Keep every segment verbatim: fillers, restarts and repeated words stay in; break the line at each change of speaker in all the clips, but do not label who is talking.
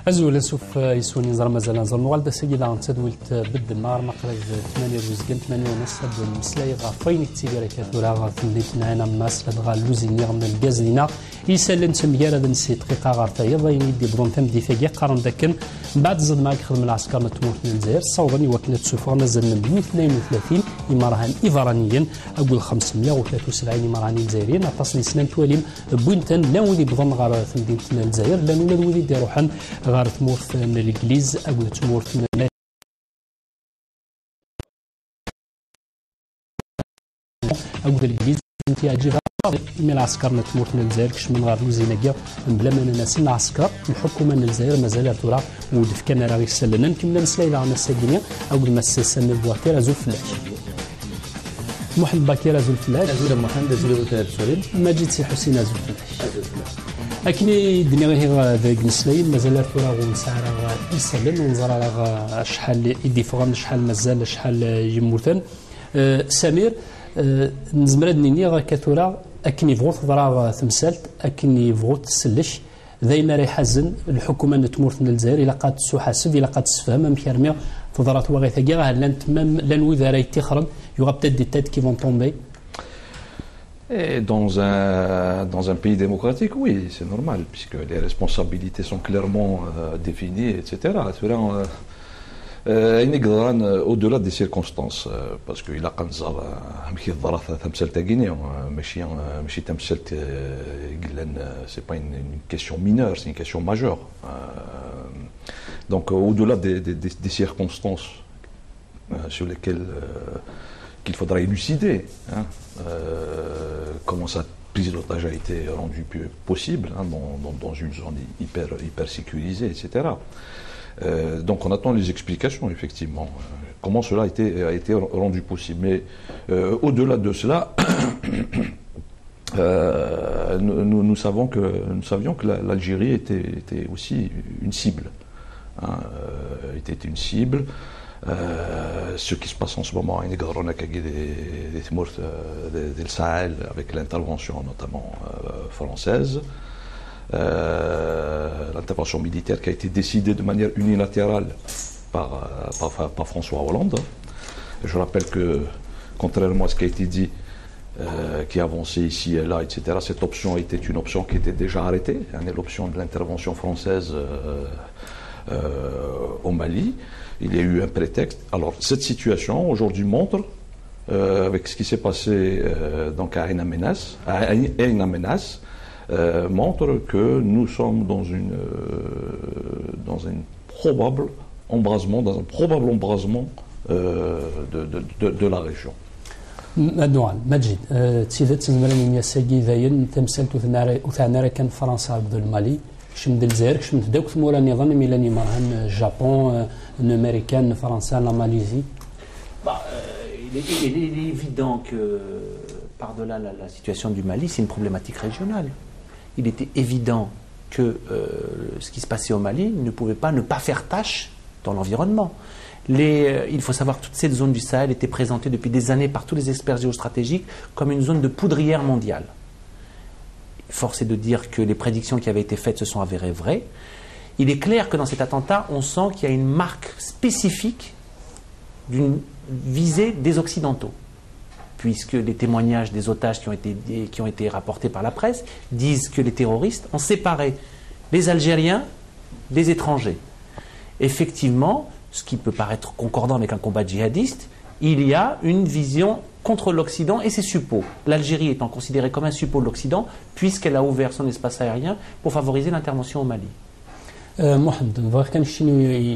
أزول نشوف يسوني نزار مازال نزار نوال دا سيدي لا تدولت بد النهار مقرب ثمانية وزقن ثمانية ونص هاد المسلاي غا فين تيبيرا كثورا غا ثليتنا أنا الناس لاد غا لوزيني غا من الكاز لينا يسالن تميار هذا نسي دقيقة غا رتايا ضايني يدي بضون تم ديفاكي قارن داكن بعد زاد معاك خدم العسكر نتموت من الجزائر صوغني وكنا تشوفوا مازال من مئة واثنين وثلاثين إمارهان إيفرانيا أقول خمسمائة وثلاثة وسبعين إماراني جزائريين أتصل سنان تواليم بوينتن لا ولي بضن غا في مدينة الجزائر لا ولاد وليد يروحن غار تمورث من الإنجليز أو تمورث من أو الإنجليز انتياجها من العسكر نتمورث من الجزائر كش من غار لوزيناكيا بلا ما ناس العسكر الحكومة من الجزائر مازال تورا ودف كان راه يسلنا نكمل نسلاي على الساكينيا أو المساسة من البواكير أزول فلاش محمد باكير أزول فلاش أزول محمد أزول فلاش ماجد سي حسين أزول فلاش أكني الدنيا غير ذاك نسلاين مازال تورا ونسعر يسلن ونزرع راه شحال يدي فغان شحال مازال شحال يموتن أه سمير أه نزمر نيني غا كثورا أكني فغوت ضرا ثمسالت أكني فغوت تسلش ذاين راه يحزن الحكومة نتمورث من الجزائر إلا قاد تحاسب إلا قاد تفهم مكرمي تضرات وغيثا كاع لان تمام لان وذا راه يتخرج يوغا بتات دي تيت كي فون تومبي.
Et dans un, dans un pays démocratique, oui, c'est normal, puisque les responsabilités sont clairement euh, définies, et cetera. Euh, au-delà des circonstances, euh, parce qu'il a quand c'est pas une, une question mineure, c'est une question majeure. Euh, donc au-delà des, des, des circonstances euh, sur lesquelles euh, qu'il faudra élucider, hein, euh, comment sa prise d'otage a été rendue possible, hein, dans, dans, dans une zone hyper, hyper sécurisée, et cetera. Euh, donc on attend les explications, effectivement, euh, comment cela a été, a été rendu possible. Mais euh, au-delà de cela, euh, nous, nous, savons que, nous savions que l'Algérie était, était aussi une cible, hein, euh, était une cible. Euh, ce qui se passe en ce moment à des Sahel, avec l'intervention notamment euh, française, euh, l'intervention militaire qui a été décidée de manière unilatérale par, par, par François Hollande. Je rappelle que, contrairement à ce qui a été dit, euh, qui avançait ici et là, et cetera, cette option était une option qui était déjà arrêtée, hein, l'option de l'intervention française euh, euh, au Mali. Il y a eu un prétexte. Alors, cette situation, aujourd'hui, montre, euh, avec ce qui s'est passé euh, donc à Ain Amenas, à Ain Amenas euh, montre que nous sommes dans, une, euh, dans un probable embrasement, dans un probable embrasement euh, de, de, de, de la région.
نوال مجد تسيدت زمرين يا ساقي ذاين تمثلت وثانا كان فرنسا عبد المالي شمد الجزائر كشمد داك ثمورا نظام ميلاني مرهن الجابون الامريكان فرنسا لا ماليزي.
Bah, euh, il, est, il, est, il est évident que par-delà la, la situation du Mali, c'est une problématique régionale. Il était évident que euh, ce qui se passait au Mali ne pouvait pas ne pas faire tâche dans l'environnement. Les, euh, il faut savoir que toute cette zone du Sahel était présentée depuis des années par tous les experts géostratégiques comme une zone de poudrière mondiale. Force est de dire que les prédictions qui avaient été faites se sont avérées vraies. Il est clair que dans cet attentat, on sent qu'il y a une marque spécifique d'une visée des Occidentaux, puisque les témoignages des otages qui ont été, qui ont été rapportés par la presse disent que les terroristes ont séparé les Algériens des étrangers. Effectivement, ce qui peut paraître concordant avec un combat djihadiste, il y a une vision contre l'Occident et ses suppôts. L'Algérie étant considérée comme un suppôt de l'Occident, puisqu'elle a ouvert son espace aérien pour favoriser l'intervention au Mali.
محمد نبغي كان شنو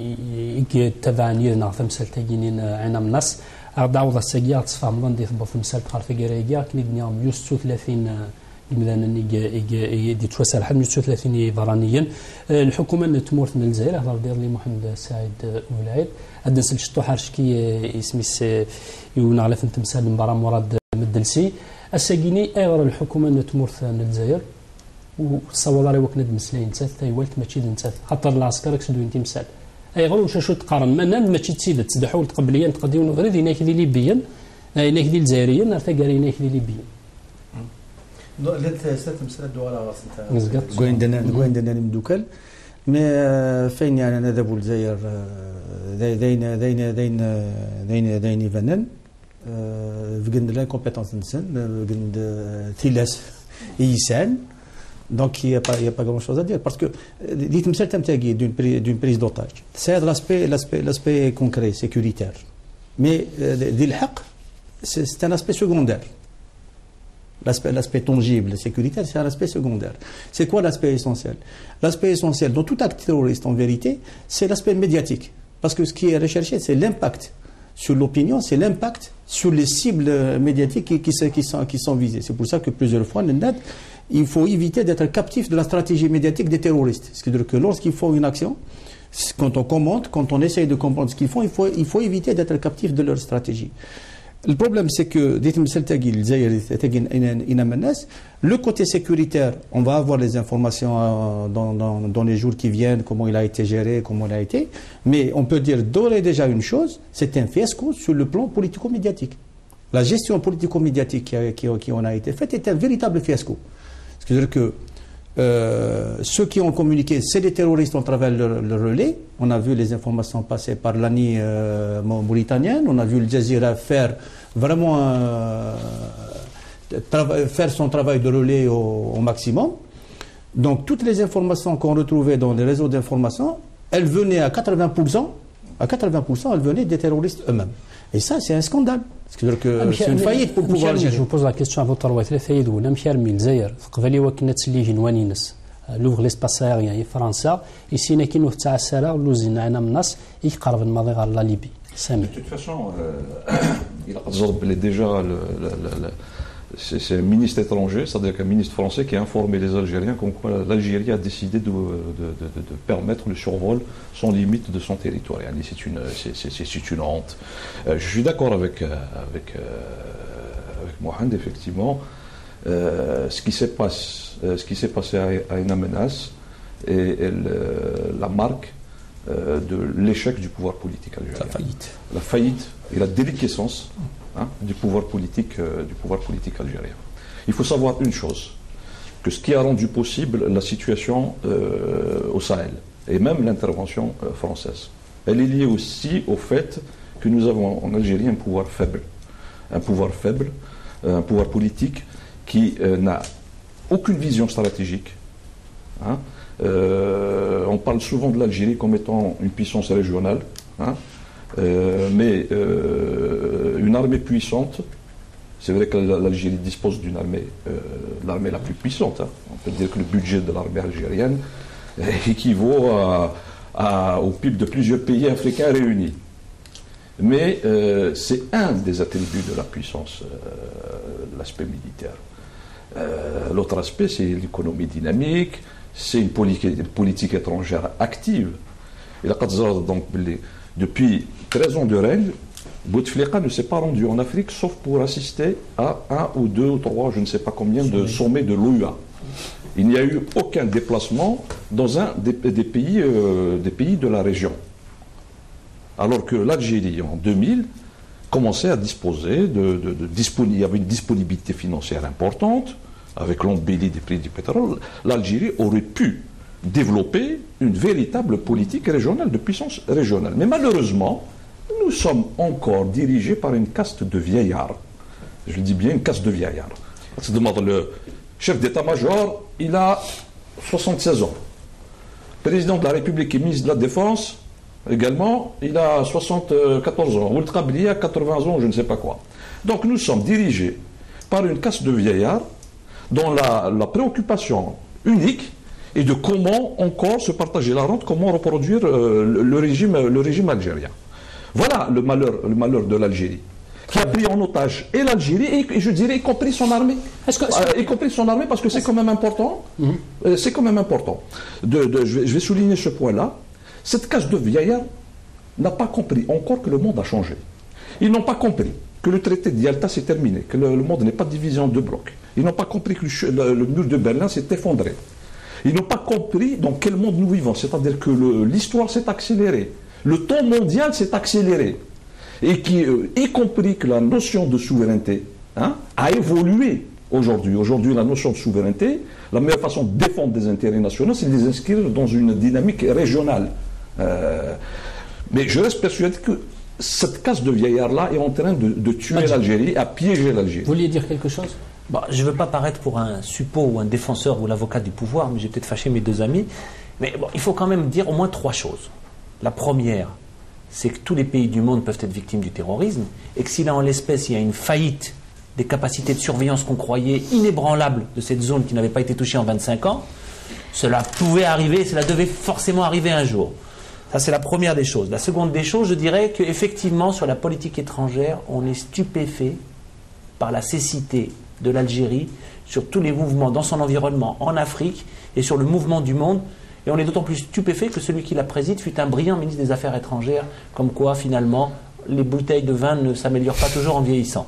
يتبعني نعرف مسال تاجينين عنا من الناس عاود الساقيا تصفهم لندي في مسال تخرف كرايا كني دنيا مئة وستة وثلاثين مثلا دي توسع لحد مئة وستة وثلاثين فرانيا الحكومه تمورث من الجزائر هضر دير لي محمد سعيد ولايد عندنا سلشتو حارشكي اسمي يون على فين تمثال مباراه مراد مدلسي الساقيني ايغر الحكومه تمورث من الجزائر وصور على وكند مسلين تاث والت ماشي نتاث خاطر العسكر كسدو انت مسال ايغر واش شو تقارن مانان ماشي تسيد تدحول تقبليا تقديون غير هناك دي ليبيا هناك دي الجزائريين ارتقى هناك دي ليبيا
لات سات مسال دوار غاسنتا غويندنا غويندنا مدوكل مي فين يعني نذهب للجزائر داين داين داين داين داين يفنن فقند لا كومبيتونس نسن فقند تيلاس يسان. Donc il n'y a pas, il y a pas grand chose à dire parce que dites-moi certains taguis d'une prise, d'une prise d'otage. C'est l'aspect, l'aspect, l'aspect concret, sécuritaire. Mais euh, c'est, c'est un aspect secondaire. L'aspect, l'aspect tangible, sécuritaire, c'est un aspect secondaire. C'est quoi l'aspect essentiel? L'aspect essentiel dans tout acte terroriste, en vérité, c'est l'aspect médiatique. Parce que ce qui est recherché, c'est l'impact sur l'opinion, c'est l'impact sur les cibles médiatiques qui, qui, qui, sont, qui sont visées. C'est pour ça que plusieurs fois, il faut éviter d'être captif de la stratégie médiatique des terroristes. C'est-à-dire que lorsqu'ils font une action, quand on commente, quand on essaye de comprendre ce qu'ils font, il faut, il faut éviter d'être captif de leur stratégie. Le problème, c'est que le côté sécuritaire, on va avoir les informations dans, dans, dans les jours qui viennent, comment il a été géré, comment il a été, mais on peut dire d'ores et déjà une chose, c'est un fiasco sur le plan politico-médiatique. La gestion politico-médiatique qui, a, qui, qui en a été faite est un véritable fiasco. C'est-à-dire que euh, ceux qui ont communiqué, c'est les terroristes à travers le, le relais. On a vu les informations passer par l'A N I euh, mauritanienne. On a vu le Jazeera faire vraiment euh, faire son travail de relais au, au maximum. Donc toutes les informations qu'on retrouvait dans les réseaux d'information, elles venaient à quatre-vingts pour cent, à quatre-vingts pour cent, elles venaient des terroristes eux-mêmes. Et ça, c'est un scandale. C'est-à-dire que c'est une faillite pour pouvoir gérer.
Je vous pose la question à votre droite. ثلاثة يدونا مشار من الجزائر قبل وكنا تسلي جنواني نس لوغ ليسباس ايريان فرنسا يسينا كي نوف تاع السلا ولوزينا عنا من الناس يقرب الماضي غير لا ليبي سامي.
De toute façon, il a déjà le c'est un ministre étranger, c'est-à-dire qu'un ministre français qui a informé les Algériens comme quoi l'Algérie a décidé de, de, de, de permettre le survol sans limite de son territoire. C'est une, c'est, c'est, c'est une honte. Euh, je suis d'accord avec, avec, euh, avec Mohamed, effectivement. Euh, ce qui s'est passé, euh, ce qui s'est passé à, à une menace est, est le, la marque euh, de l'échec du pouvoir politique algérien.
La faillite.
La faillite et la déliquescence. Hein, du pouvoir politique, euh, du pouvoir politique algérien. Il faut savoir une chose, que ce qui a rendu possible la situation euh, au Sahel, et même l'intervention euh, française, elle est liée aussi au fait que nous avons en Algérie un pouvoir faible, un pouvoir faible, euh, un pouvoir politique qui euh, n'a aucune vision stratégique. Hein. Euh, on parle souvent de l'Algérie comme étant une puissance régionale, hein. Euh, mais euh, une armée puissante, c'est vrai que l'Algérie dispose d'une armée, euh, l'armée la plus puissante. Hein. On peut dire que le budget de l'armée algérienne équivaut à, à, au P I B de plusieurs pays africains réunis. Mais euh, c'est un des attributs de la puissance, euh, l'aspect militaire. Euh, l'autre aspect, c'est l'économie dynamique, c'est une politique, une politique étrangère active. Et la donc, les, depuis treize ans de règne, Bouteflika ne s'est pas rendu en Afrique sauf pour assister à un ou deux ou trois, je ne sais pas combien, de sommets de l'O U A. Il n'y a eu aucun déplacement dans un des, des, pays, euh, des pays de la région. Alors que l'Algérie, en deux mille, commençait à disposer de, de, de disponibilité, il y avait une disponibilité financière importante, avec l'embellie des prix du pétrole. L'Algérie aurait pu développer une véritable politique régionale, de puissance régionale. Mais malheureusement, nous sommes encore dirigés par une caste de vieillards. Je le dis bien, une caste de vieillards. On se demande, le chef d'état-major, il a soixante-seize ans. Le président de la République et ministre de la Défense, également, il a soixante-quatorze ans. Ould Qabli a quatre-vingts ans, je ne sais pas quoi. Donc nous sommes dirigés par une caste de vieillards dont la, la préoccupation unique et de comment encore se partager la rente, comment reproduire euh, le, le, régime, le régime algérien. Voilà le malheur, le malheur de l'Algérie, qui a pris en otage et l'Algérie, et, et je dirais y compris son armée. Est-ce que, euh, y compris son armée, parce que c'est quand même important. Mm-hmm. euh, c'est quand même important. De, de, je, vais, je vais souligner ce point-là. Cette caste de vieillards n'a pas compris encore que le monde a changé. Ils n'ont pas compris que le traité de Yalta s'est terminé, que le, le monde n'est pas divisé en deux blocs. Ils n'ont pas compris que le, le, le mur de Berlin s'est effondré. Ils n'ont pas compris dans quel monde nous vivons, c'est-à-dire que l'histoire s'est accélérée, le temps mondial s'est accéléré, et qui, euh, y compris que la notion de souveraineté hein, a évolué aujourd'hui. Aujourd'hui, la notion de souveraineté, la meilleure façon de défendre des intérêts nationaux, c'est de les inscrire dans une dynamique régionale. Euh, mais je reste persuadé que cette casse de vieillard-là est en train de, de tuer l'Algérie, à piéger l'Algérie.
Vous vouliez dire quelque chose?
Bon, je ne veux pas paraître pour un suppôt ou un défenseur ou l'avocat du pouvoir, mais j'ai peut-être fâché mes deux amis. Mais bon, il faut quand même dire au moins trois choses. La première, c'est que tous les pays du monde peuvent être victimes du terrorisme, et que si là, en l'espèce, il y a une faillite des capacités de surveillance qu'on croyait inébranlables de cette zone qui n'avait pas été touchée en vingt-cinq ans, cela pouvait arriver, cela devait forcément arriver un jour. Ça, c'est la première des choses. La seconde des choses, je dirais qu'effectivement, sur la politique étrangère, on est stupéfait par la cécité de l'Algérie sur tous les mouvements dans son environnement en Afrique et sur le mouvement du monde. Et on est d'autant plus stupéfait que celui qui la préside fut un brillant ministre des Affaires étrangères, comme quoi, finalement, les bouteilles de vin ne s'améliorent pas toujours en vieillissant.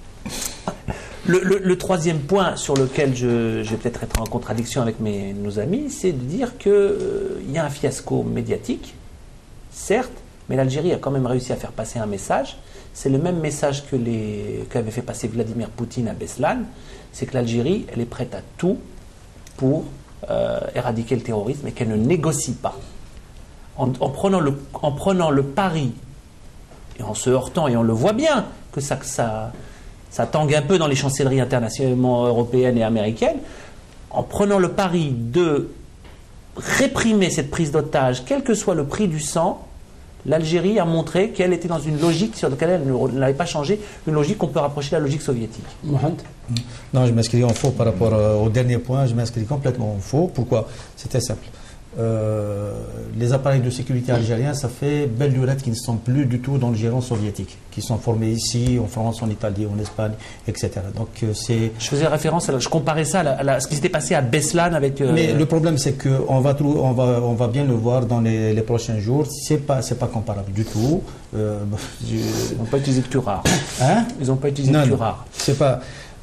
Le, le, le troisième point sur lequel je, je vais peut-être être en contradiction avec mes, nos amis, c'est de dire qu'il euh, y a un fiasco médiatique, certes, mais l'Algérie a quand même réussi à faire passer un message. C'est le même message que les, qu'avait fait passer Vladimir Poutine à Beslan, c'est que l'Algérie, elle est prête à tout pour euh, éradiquer le terrorisme et qu'elle ne négocie pas. En, en, prenant le, en prenant le pari, et en se heurtant, et on le voit bien, que ça... ça ça tangue un peu dans les chancelleries internationales européennes et américaines, en prenant le pari de réprimer cette prise d'otage, quel que soit le prix du sang, l'Algérie a montré qu'elle était dans une logique sur laquelle elle n'avait pas changé, une logique qu'on peut rapprocher de la logique soviétique.
Mohamed?
Non, je m'inscris en faux par rapport au dernier point, je m'inscris complètement en faux. Pourquoi? C'était simple. Euh, les appareils de sécurité algériens, ça fait belle lurette qui ne sont plus du tout dans le giron soviétique, qui sont formés ici, en France, en Italie, en Espagne, et cetera. Donc euh, c'est.
Je faisais référence à la, je comparais ça à, la, à la, ce qui s'était passé à Beslan avec. Euh...
Mais le problème, c'est que on va on va on va bien le voir dans les, les prochains jours. C'est pas c'est pas comparable du tout. Euh,
je... Ils n'ont pas utilisé le rare.
Hein?
Ils n'ont pas utilisé
non,
le
non,
rare.
C'est pas.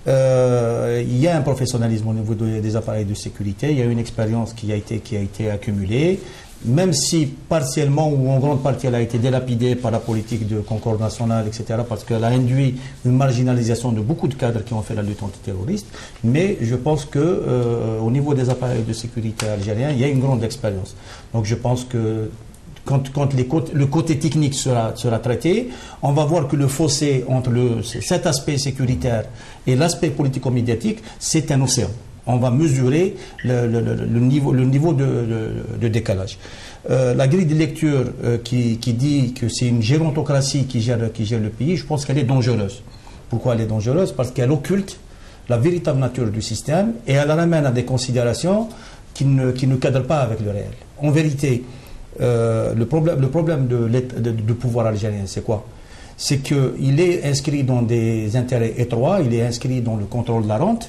Euh, il y a un professionnalisme au niveau de, des appareils de sécurité, il y a une expérience qui a été, qui a été accumulée, même si partiellement ou en grande partie elle a été délapidée par la politique de concorde nationale, et cetera, parce qu'elle a induit une marginalisation de beaucoup de cadres qui ont fait la lutte antiterroriste, mais je pense que euh, au niveau des appareils de sécurité algériens, il y a une grande expérience. Donc je pense que Quand, quand les côtés, le côté technique sera, sera traité, on va voir que le fossé entre le, cet aspect sécuritaire et l'aspect politico-médiatique, c'est un océan. On va mesurer le, le, le, le niveau, le niveau de, de, de décalage. Euh, la grille de lecture euh, qui, qui dit que c'est une gérontocratie qui gère, qui gère le pays, je pense qu'elle est dangereuse. Pourquoi elle est dangereuse? Parce qu'elle occulte la véritable nature du système et elle ramène à des considérations qui ne, qui ne cadrent pas avec le réel. En vérité, Euh, le problème, le problème de, de, de pouvoir algérien, c'est quoi? C'est qu'il est inscrit dans des intérêts étroits, il est inscrit dans le contrôle de la rente,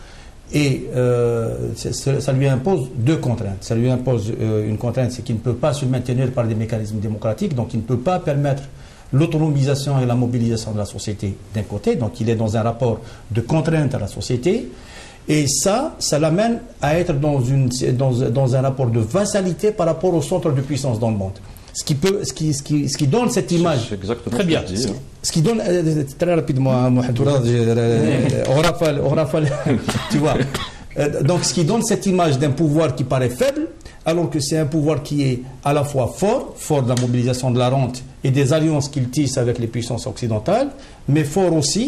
et euh, ça lui impose deux contraintes. Ça lui impose euh, une contrainte, c'est qu'il ne peut pas se maintenir par des mécanismes démocratiques, donc il ne peut pas permettre l'autonomisation et la mobilisation de la société d'un côté, donc il est dans un rapport de contrainte à la société. Et ça, ça l'amène à être dans, une, dans, dans un rapport de vassalité par rapport au centre de puissance dans le monde. Ce qui, peut, ce qui, ce qui, ce qui donne cette image.
C'est exactement
très bien.
Ce, dis,
ce, ce qui donne. Euh, très rapidement, Mohamed, on rafale, on rafale, tu vois. Euh, donc, ce qui donne cette image d'un pouvoir qui paraît faible, alors que c'est un pouvoir qui est à la fois fort, fort de la mobilisation de la rente et des alliances qu'il tisse avec les puissances occidentales, mais fort aussi.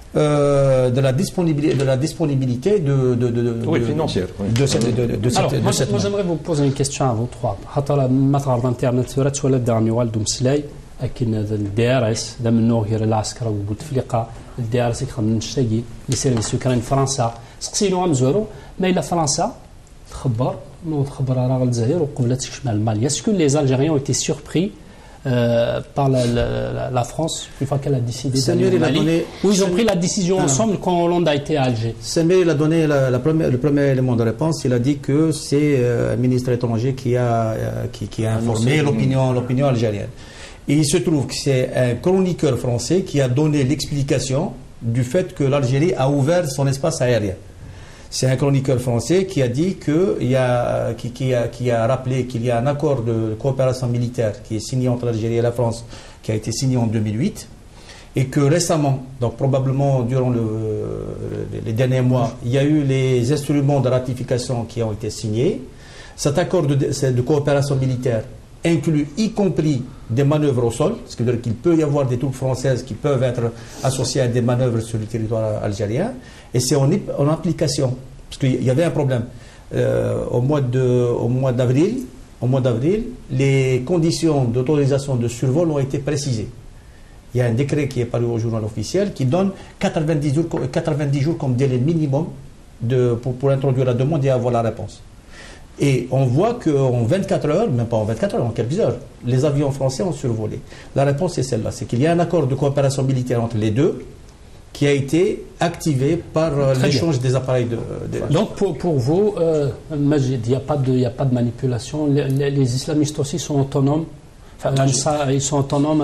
Euh, de la disponibilité de la disponibilité de, de, de, de,
oui, financière oui.
de cette, de, de, de cette,
Alors,
de
moi,
cette
moi j'aimerais vous poser une question à vous trois. حتى مثلا الانترنت ثورات ولا دارني والدو مسلاي لكن الدي ار اس دا منو غير العسكر وبوتفليقه الدي ار اس يخدم نشتاقي لي سيرفيس اوكران فرنسا سقسينو مزورو ما الا فرنسا تخبر نو تخبر راه الجزائر وقبلت شمال مالي اسكو لي زالجيريان ont été surpris Euh, par la, la, la France, une fois qu'elle a décidé d'aller au Mali, donné, où ils ont pris la décision ah, ensemble quand Hollande a été à Alger.
Samir, il a donné la, la première, le premier élément de réponse. Il a dit que c'est euh, un ministre étranger qui a, euh, qui, qui a informé l'opinion, l'opinion algérienne. Et il se trouve que c'est un chroniqueur français qui a donné l'explication du fait que l'Algérie a ouvert son espace aérien. C'est un chroniqueur français qui a dit que, il y a, qui, qui, a, qui a rappelé qu'il y a un accord de coopération militaire qui est signé entre l'Algérie et la France, qui a été signé en deux mille huit, et que récemment, donc probablement durant le, les derniers mois, il y a eu les instruments de ratification qui ont été signés. Cet accord de, de coopération militaire inclut y compris des manœuvres au sol, ce qui veut dire qu'il peut y avoir des troupes françaises qui peuvent être associées à des manœuvres sur le territoire algérien, et c'est en, en application, parce qu'il y avait un problème. Euh, au mois de, au mois d'avril, au mois d'avril, les conditions d'autorisation de survol ont été précisées. Il y a un décret qui est paru au journal officiel qui donne quatre-vingt-dix jours, quatre-vingt-dix jours comme délai minimum de, pour, pour introduire la demande et avoir la réponse. Et on voit qu'en vingt-quatre heures, même pas en vingt-quatre heures, en quelques heures, les avions français ont survolé. La réponse est celle-là, c'est qu'il y a un accord de coopération militaire entre les deux qui a été activé par euh, l'échange des appareils de... de...
Donc pour, pour vous, euh, Majid, il n'y a pas de, il n'y a pas de manipulation. Les, les, les islamistes aussi sont autonomes. Enfin, ça, ils sont autonomes,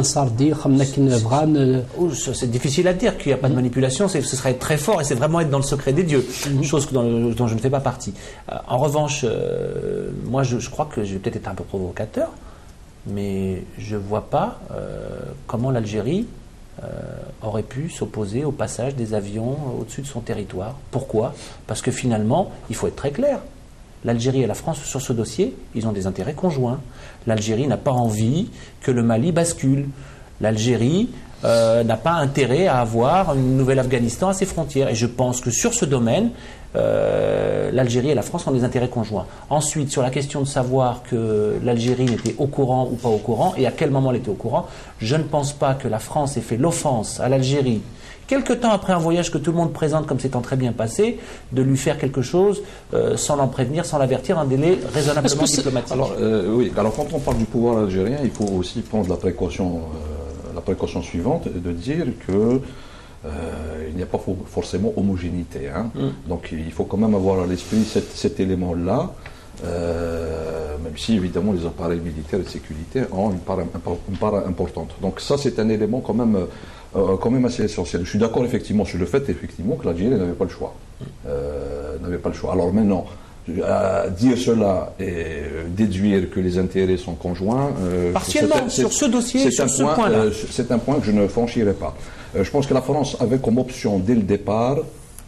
c'est difficile à dire qu'il n'y a pas de manipulation, ce serait être très fort et c'est vraiment être dans le secret des dieux, mm-hmm. chose dont, dont je ne fais pas partie. Euh, en revanche, euh, moi je, je crois que je vais peut-être être un peu provocateur, mais je ne vois pas euh, comment l'Algérie euh, aurait pu s'opposer au passage des avions au-dessus de son territoire. Pourquoi? Parce que finalement, il faut être très clair. L'Algérie et la France, sur ce dossier, ils ont des intérêts conjoints. L'Algérie n'a pas envie que le Mali bascule. L'Algérie euh, n'a pas intérêt à avoir une nouvelle Afghanistan à ses frontières. Et je pense que sur ce domaine, euh, l'Algérie et la France ont des intérêts conjoints. Ensuite, sur la question de savoir que l'Algérie n'était au courant ou pas au courant, et à quel moment elle était au courant, je ne pense pas que la France ait fait l'offense à l'Algérie quelque temps après un voyage que tout le monde présente comme s'étant très bien passé, de lui faire quelque chose euh, sans l'en prévenir, sans l'avertir, un délai raisonnablement diplomatique.
Alors, euh, oui, alors quand on parle du pouvoir algérien, il faut aussi prendre la précaution, euh, la précaution suivante, de dire que euh, il n'y a pas forcément homogénéité. Hein. Mm. Donc il faut quand même avoir à l'esprit cet, cet élément-là, euh, même si évidemment les appareils militaires et de sécurité ont une part, une part importante. Donc ça c'est un élément quand même... Euh, quand même assez essentiel. Je suis d'accord effectivement sur le fait effectivement que l'Algérie n'avait pas le choix. Euh, n'avait pas le choix. Alors maintenant, à dire cela et déduire que les intérêts sont conjoints...
Euh, partiellement, sur ce dossier, sur ce point-là.
Euh, c'est un point que je ne franchirai pas. Euh, je pense que la France avait comme option dès le départ,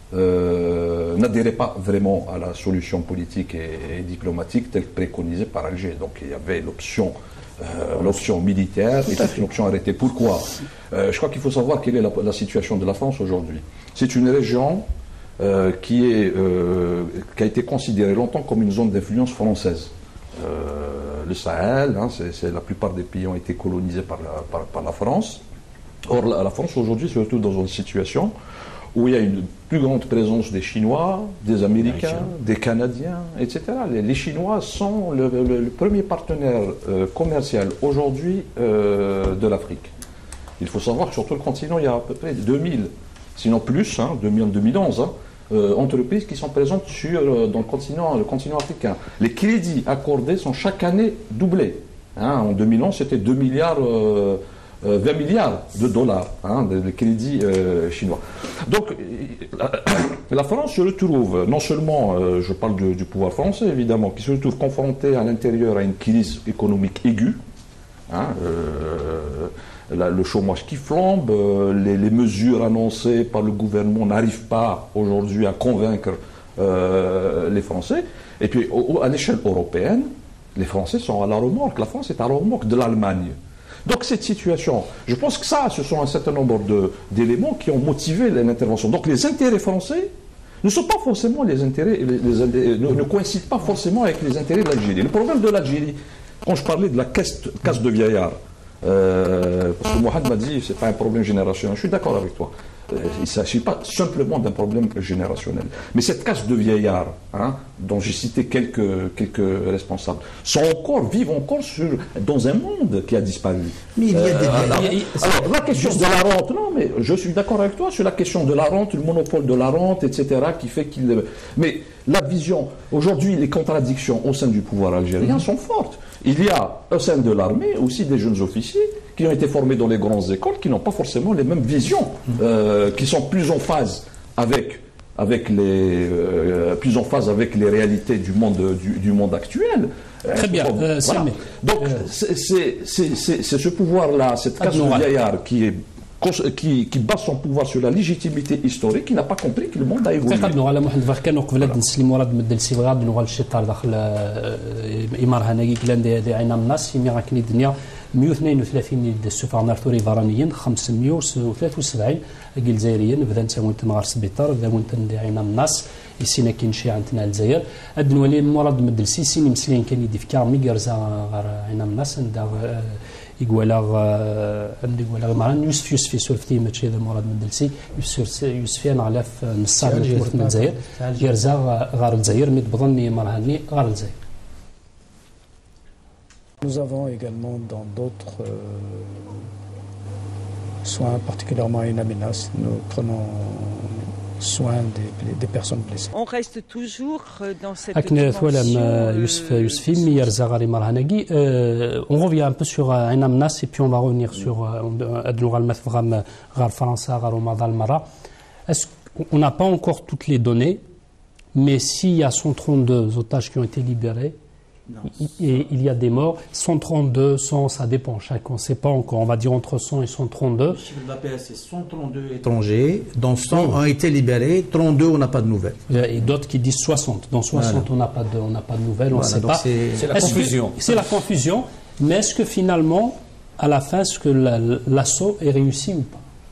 euh, n'adhérait pas vraiment à la solution politique et, et diplomatique telle que préconisée par Alger. Donc il y avait l'option... Euh, l'option militaire et c'est une option arrêtée. Pourquoi? euh, Je crois qu'il faut savoir quelle est la, la situation de la France aujourd'hui. C'est une région euh, qui, est, euh, qui a été considérée longtemps comme une zone d'influence française. Euh, le Sahel, hein, c'est, c'est, la plupart des pays ont été colonisés par la, par, par la France. Or, la, la France aujourd'hui se retrouve dans une situation où il y a une plus grande présence des Chinois, des Américains, des Canadiens, et cetera. Les, les Chinois sont le, le, le premier partenaire euh, commercial aujourd'hui euh, de l'Afrique. Il faut savoir que sur tout le continent, il y a à peu près deux mille, sinon plus, hein, deux mille, deux mille onze, hein, euh, entreprises qui sont présentes sur, euh, dans le continent, le continent africain. Les crédits accordés sont chaque année doublés. Hein. En deux mille onze, c'était deux milliards... Euh, Euh, vingt milliards de dollars hein, de, de crédits euh, chinois. Donc la, la France se retrouve, non seulement, euh, je parle de, du pouvoir français évidemment, qui se retrouve confronté à l'intérieur à une crise économique aiguë, hein, euh, la, le chômage qui flambe, euh, les, les mesures annoncées par le gouvernement n'arrivent pas aujourd'hui à convaincre euh, les Français, et puis au, à l'échelle européenne, les Français sont à la remorque, la France est à la remorque de l'Allemagne. Donc cette situation, je pense que ça, ce sont un certain nombre de, d'éléments qui ont motivé l'intervention. Donc les intérêts français ne sont pas forcément les intérêts, les, les, ne, ne coïncident pas forcément avec les intérêts de l'Algérie. Le problème de l'Algérie, quand je parlais de la caisse, casse de vieillard, euh, parce que Mohamed m'a dit c'est pas un problème générationnel, je suis d'accord avec toi. Il ne s'agit pas simplement d'un problème générationnel. Mais cette casse de vieillards, hein, dont j'ai cité quelques, quelques responsables, sont encore, vivent encore sur, dans un monde qui a disparu.
Mais il y a des...
Euh, alors, alors, la question de la rente, non, mais je suis d'accord avec toi sur la question de la rente, le monopole de la rente, et cetera, qui fait qu'il... Mais la vision, aujourd'hui, les contradictions au sein du pouvoir algérien mmh. sont fortes. Il y a au sein de l'armée aussi des jeunes officiers qui ont été formés dans les grandes écoles, qui n'ont pas forcément les mêmes visions, euh, qui sont plus en phase avec, avec les, euh, plus en phase avec les réalités du monde, du, du monde actuel.
Très bien.
Euh, voilà. Donc, euh... c'est, c'est, c'est, c'est ce pouvoir-là, cette casse de vieillard qui est qui, qui base son pouvoir sur la légitimité historique, qui n'a pas compris que le monde a évolué.
نقول على واحد الفرق كانوا قبل هاد نسلم مراد مدلسي بغاد نقول الشيطان داخل إمار هناكي كلان دي عين الناس في ميغا كني الدنيا مئة واثنين وثلاثين السفراء نارثوري فرانيين خمسمئة وثلاثة وسبعين الجزائريين بدا نتا وانت نغار سبيطار بدا وانت دي عين الناس يسينا كاين شي عندنا الجزائر هاد نولي مراد مدلسي سيني مسلين كان يدي في كارمي كارزا غار عين الناس ندا يقول عندي يقول معنا يوسف يوسفي سولفتي ماشي هذا مراد مدلسي يوسف يوسفي انا على في نصار من الجزائر يرزا غار الجزائر مي تبظني مرهني غار الجزائر.
Nous avons également dans d'autres euh, soins, particulièrement à Inaminas, nous prenons soin des, des personnes blessées.
On reste toujours dans cette
dimension. Euh, on revient un peu sur Inaminas et puis on va revenir sur Est-ce qu'on n'a pas encore toutes les données, mais s'il y a cent trente-deux otages qui ont été libérés, non. Et il y a des morts, cent trente-deux, cent, ça dépend, chacun, on ne sait pas encore, on va dire entre cent et cent trente-deux.
Le chiffre de l'A P S, c'est cent trente-deux étrangers, dont cent ont été libérés, trente-deux, on n'a pas de nouvelles.
Et d'autres qui disent soixante, dans soixante, voilà. on n'a pas, pas de nouvelles, on ne
voilà,
sait pas.
C'est la confusion.
C'est la confusion, mais est-ce que finalement, à la fin, est-ce que l'assaut est réussi ou pas?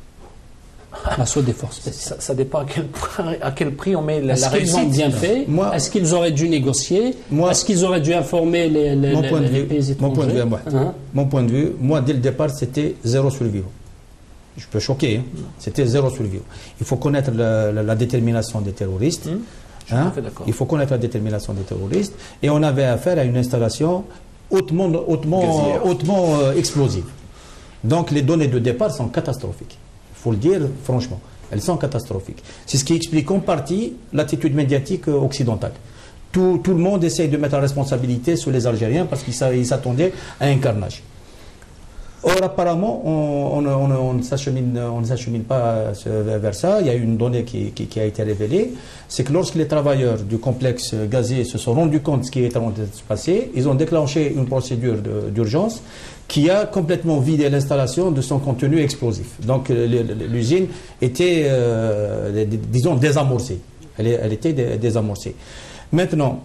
L'assaut des forces spéciales.
Ça, ça dépend à quel, à quel prix on met la,
est-ce
la réussite.
Est-ce qu'ils ont bien fait? Est-ce qu'ils auraient dû négocier? Est-ce qu'ils auraient dû informer les, les,
mon point
les,
de vue,
les pays étrangers?
Mon point de vue, moi, hein? mon point de vue, moi, dès le départ, c'était zéro survivant. Je peux choquer, hein? C'était zéro survivant. Il faut connaître la, la, la détermination des terroristes.
Hum, je
hein?
suis d'accord.
Il faut connaître la détermination des terroristes. Et on avait affaire à une installation hautement, hautement, hautement euh, explosive. Donc les données de départ sont catastrophiques. Il faut le dire franchement. Elles sont catastrophiques. C'est ce qui explique en partie l'attitude médiatique occidentale. Tout, tout le monde essaye de mettre la responsabilité sur les Algériens parce qu'ils s'attendaient à un carnage. Or, apparemment, on, on, on, on ne s'achemine pas vers ça. Il y a une donnée qui, qui, qui a été révélée. C'est que lorsque les travailleurs du complexe gazier se sont rendus compte de ce qui était en train de se passer, ils ont déclenché une procédure d'urgence qui a complètement vidé l'installation de son contenu explosif. Donc l'usine était, euh, disons, désamorcée. Elle, elle était désamorcée. Maintenant,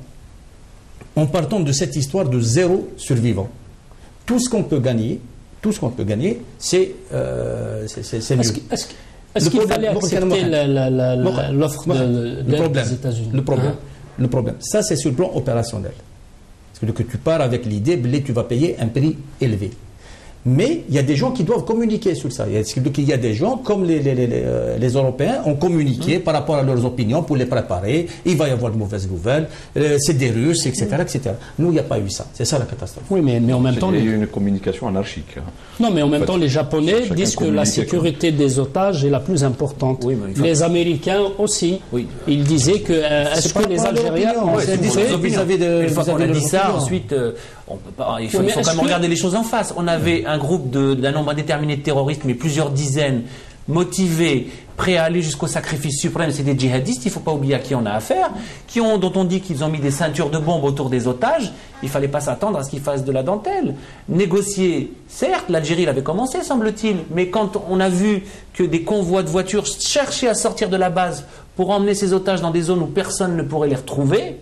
en partant de cette histoire de zéro survivant, tout ce qu'on peut gagner, tout ce qu'on peut gagner, c'est euh, mieux.
Est-ce qu'il fallait accepter l'offre de, de, des États-Unis?
Le problème,
hein?
le problème, ça c'est sur le plan opérationnel. Que tu pars avec l'idée que tu vas payer un prix élevé. Mais il y a des gens qui doivent communiquer sur ça. Il y a des gens, comme les, les, les, les Européens, ont communiqué mmh. par rapport à leurs opinions pour les préparer. Il va y avoir de mauvaises nouvelles, euh, c'est des Russes, et cetera, et cetera. Nous, il n'y a pas eu ça. C'est ça la catastrophe.
Oui, mais, mais en même temps...
Il y a
les...
eu une communication anarchique.
Non, mais en même en fait, temps, les Japonais disent que la sécurité des otages est la plus importante. Oui, les Américains aussi. Oui. Ils disaient que... Euh, Est-ce que les Algériens...
Vous avez de... Une fois qu'on a dit ça, ensuite... Euh, on peut pas, il faut, oui, il faut quand même que... regarder les choses en face. On avait un groupe d'un nombre indéterminé de terroristes, mais plusieurs dizaines, motivés, prêts à aller jusqu'au sacrifice suprême. C'est des djihadistes, il ne faut pas oublier à qui on a affaire, qui ont, dont on dit qu'ils ont mis des ceintures de bombes autour des otages. Il ne fallait pas s'attendre à ce qu'ils fassent de la dentelle. Négocier, certes, l'Algérie l'avait commencé, semble-t-il, mais quand on a vu que des convois de voitures cherchaient à sortir de la base pour emmener ces otages dans des zones où personne ne pourrait les retrouver,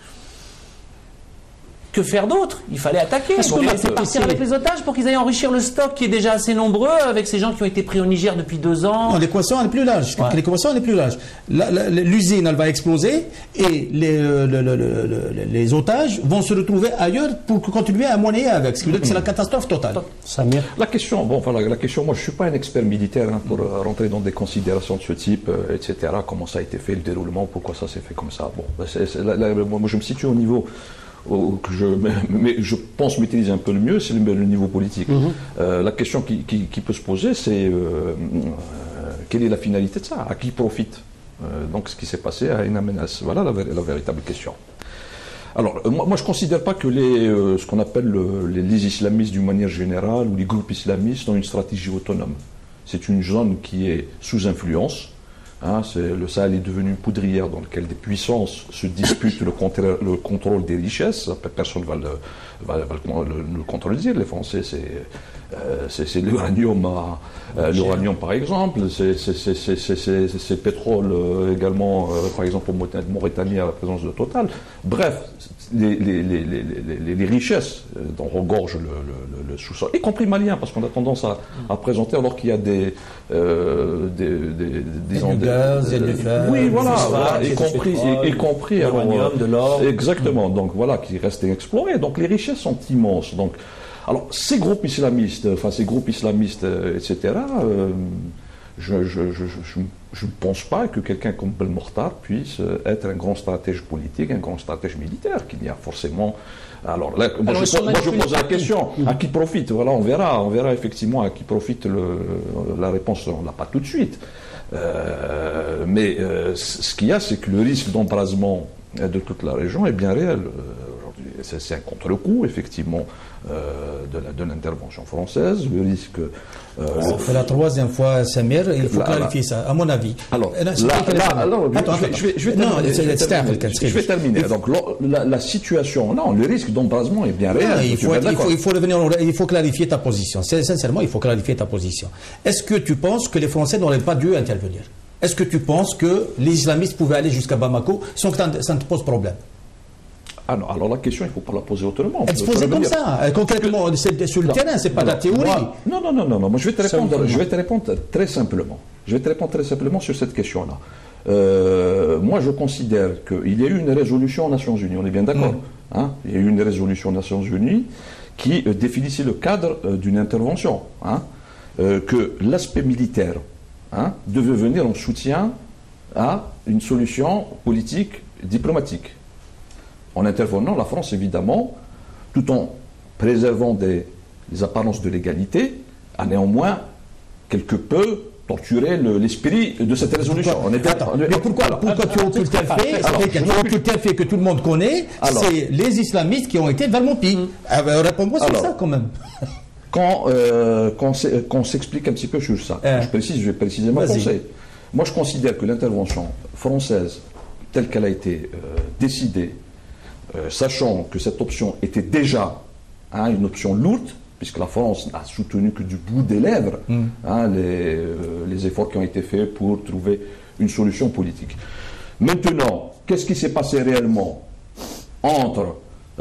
que faire d'autre? Il fallait attaquer. Il fallait laisser partir avec les otages pour qu'ils aillent enrichir le stock qui est déjà assez nombreux avec ces gens qui ont été pris au Niger depuis deux ans.
L'équation est plus large. Ouais. L'équation est plus large. L'usine, elle va exploser et les, le, le, le, le, les otages vont se retrouver ailleurs pour continuer à monnayer avec. Ce qui veut dire que c'est la catastrophe totale.
Samir.
La question, bon, enfin, la, la question, moi je ne suis pas un expert militaire hein, pour euh, rentrer dans des considérations de ce type, euh, et cetera. Comment ça a été fait, le déroulement, pourquoi ça s'est fait comme ça. Bon, c est, c est, la, la, moi je me situe au niveau... Que je, mais je pense maîtriser un peu le mieux, c'est le, le niveau politique. Mm-hmm. euh, la question qui, qui, qui peut se poser, c'est euh, euh, quelle est la finalité de ça? À qui profite euh, donc ce qui s'est passé à Inaminas? Voilà la, la véritable question. Alors, euh, moi, moi je ne considère pas que les, euh, ce qu'on appelle le, les, les islamistes d'une manière générale ou les groupes islamistes ont une stratégie autonome. C'est une zone qui est sous influence Hein, le Sahel est devenu une poudrière dans laquelle des puissances se disputent le, contrôle, le contrôle des richesses. Personne ne va le, va, va le, le contredire. Les Français, c'est euh, l'uranium, euh, l'uranium par exemple, c'est le pétrole euh, également, euh, par exemple en Mauritanie à la présence de Total. Bref, les, les, les, les, les richesses dont regorge le, le, le sous-sol, y compris malien, parce qu'on a tendance à, à présenter alors qu'il y a des, euh, des, des, disons,
des, gaz, des, des, des fer,
oui, voilà, voilà y compris, y, y compris
l'uranium, de l'or,
exactement. Mm. Donc voilà, qui restent inexplorés. Donc les richesses sont immenses. Donc alors, ces groupes islamistes, enfin ces groupes islamistes, euh, et cetera, euh, je ne je, je, je, je pense pas que quelqu'un comme Belmokhtar puisse être un grand stratège politique, un grand stratège militaire, qu'il y a forcément... Alors là, moi, Alors, je, pose, moi je pose la question, mmh. à qui profite? Voilà, on verra, on verra effectivement à qui profite le, la réponse, on l'a pas tout de suite. Euh, mais euh, ce qu'il y a, c'est que le risque d'embrasement de toute la région est bien réel. C'est un contre-coup, effectivement, euh, de l'intervention française. Le risque. Euh,
ça fait la troisième fois, Samir, il faut la, clarifier la, ça, à mon avis.
Alors, là, là, alors attends, je, je vais, je vais non, terminer. Je vais terminer. Je vais terminer. Donc, la, la situation, non, le risque d'embrasement est bien réel.
Non, il, faut, il, faut, il, faut revenir, il faut clarifier ta position. Sincèrement, il faut clarifier ta position. Est-ce que tu penses que les Français n'auraient pas dû intervenir? Est-ce que tu penses que les islamistes pouvaient aller jusqu'à Bamako sans que ça ne te pose problème?
Ah non, alors la question, il ne faut pas la poser autrement.
Elle se posait comme ça, concrètement, c'est sur le non, terrain, ce n'est pas
alors,
la théorie.
Moi, non, non, non, non, non, moi je vais, te répondre, je vais te répondre très simplement. Je vais te répondre très simplement sur cette question-là. Euh, moi, je considère qu'il y a eu une résolution aux Nations Unies, on est bien d'accord, mmh. hein, il y a eu une résolution aux Nations Unies qui euh, définissait le cadre euh, d'une intervention, hein, euh, que l'aspect militaire hein, devait venir en soutien à une solution politique, diplomatique. En intervenant, la France, évidemment, tout en préservant des, des apparences de l'égalité, a néanmoins quelque peu torturé l'esprit le, de cette résolution.
On est Attends, mais pourquoi, alors, pourquoi tu occultes un fait, un fait que tout le monde connaît, c'est les islamistes qui ont été vers mon pays. Ah ben, réponds-moi sur ça quand même.
Quand, euh, quand on s'explique un petit peu sur ça, euh, je précise, je vais préciser ma pensée. Moi, je considère que l'intervention française, telle qu'elle a été euh, décidée, Euh, sachant que cette option était déjà hein, une option lourde, puisque la France n'a soutenu que du bout des lèvres mm. hein, les, euh, les efforts qui ont été faits pour trouver une solution politique. Maintenant, qu'est-ce qui s'est passé réellement entre,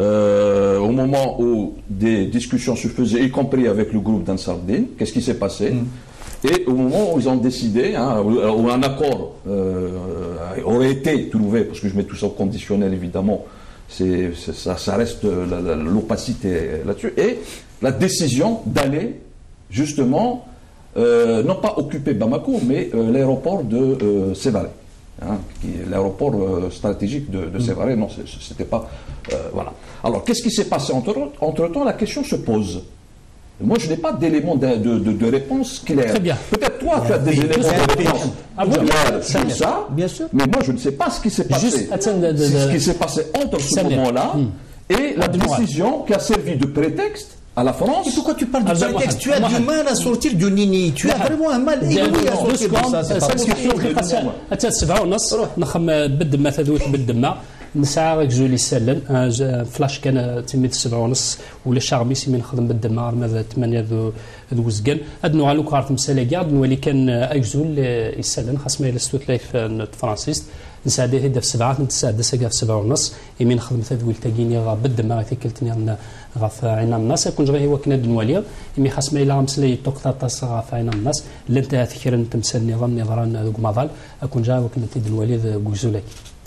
euh, au moment où des discussions se faisaient, y compris avec le groupe d'Ansar Din, qu'est-ce qui s'est passé mm. Et au moment où ils ont décidé, hein, où un accord euh, aurait été trouvé, parce que je mets tout ça au conditionnel évidemment, c'est, ça, ça reste l'opacité là-dessus, et la décision d'aller justement, euh, non pas occuper Bamako, mais euh, l'aéroport de euh, Sévaré, hein, l'aéroport euh, stratégique de, de Sévaré, non, c'était pas... Euh, voilà. Alors, qu'est-ce qui s'est passé entre, entre-temps? La question se pose. Moi, je n'ai pas d'éléments de, de, de, de réponse claire.
Très bien.
Peut-être toi, tu as des éléments de réponse clairs sur ça,
bien sûr.
Mais moi, je ne sais pas ce qui s'est passé.
Juste, attends, de, de,
ce qui s'est passé entre ce moment-là hum. et la décision qui a servi de prétexte à la France.
Et pourquoi tu parles de prétexte? Tu as du mal à sortir du nini. Tu as vraiment un mal inouï à sortir de ça. C'est pas possible.
حتى سبعة ونص نخم بالدمة تذوت بالدمة نسعى رجولي سلن فلاش كان تميت سبعة ونص ولا شعبي سيمي نخدم بالدمة ماذا ثمانية ذو ذو وزقن أدنو على كارت مسألة قاعد نولي كان أجزول يسلن خاص ما يلستوت لايف فرانسيست نساعده هدا في سبعة نتساعد ساقا في سبعة ونص يمين خدم تذوي التاقيني غا بالدمة غا ثيكلتني غا في عين الناس يكون جغي هو كنا دنواليا يمي خاص ما يلا مسلي توقتا تاس غا في عين الناس لنتا ثكرن تمثال نظام نظران ذوك ماضال أكون جا وكنا تدنواليا ذو جزولك.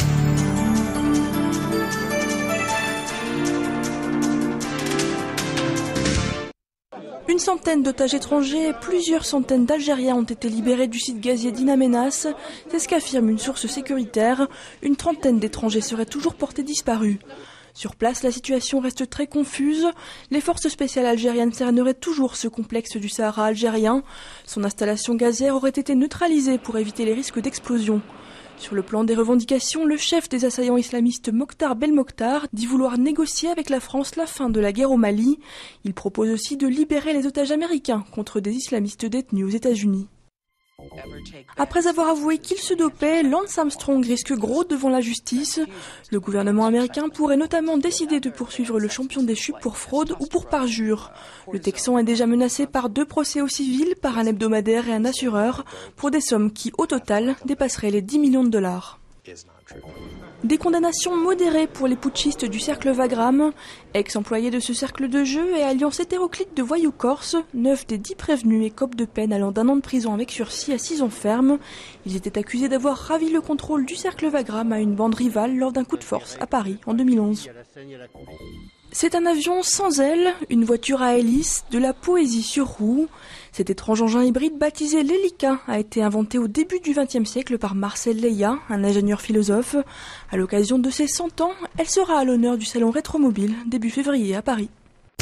Une centaine d'otages étrangers et plusieurs centaines d'Algériens ont été libérés du site gazier d'In Amenas. C'est ce qu'affirme une source sécuritaire. Une trentaine d'étrangers seraient toujours portés disparus. Sur place, la situation reste très confuse. Les forces spéciales algériennes cerneraient toujours ce complexe du Sahara algérien. Son installation gazière aurait été neutralisée pour éviter les risques d'explosion. Sur le plan des revendications, le chef des assaillants islamistes Mokhtar Belmokhtar dit vouloir négocier avec la France la fin de la guerre au Mali. Il propose aussi de libérer les otages américains contre des islamistes détenus aux États-Unis. Après avoir avoué qu'il se dopait, Lance Armstrong risque gros devant la justice. Le gouvernement américain pourrait notamment décider de poursuivre le champion déchu pour fraude ou pour parjure. Le Texan est déjà menacé par deux procès au civil, par un hebdomadaire et un assureur, pour des sommes qui, au total, dépasseraient les dix millions de dollars. Des condamnations modérées pour les putschistes du cercle Wagram. Ex-employés de ce cercle de jeu et alliance hétéroclite de voyous corses, neuf des dix prévenus écopent de peine allant d'un an de prison avec sursis à six ans ferme. Ils étaient accusés d'avoir ravi le contrôle du cercle Wagram à une bande rivale lors d'un coup de force à Paris en deux mille onze. C'est un avion sans ailes, une voiture à hélice, de la poésie sur roue. Cet étrange engin hybride baptisé l'Hélica a été inventé au début du vingtième siècle par Marcel Leia, un ingénieur philosophe. À l'occasion de ses cent ans, elle sera à l'honneur du salon Rétromobile début février à Paris.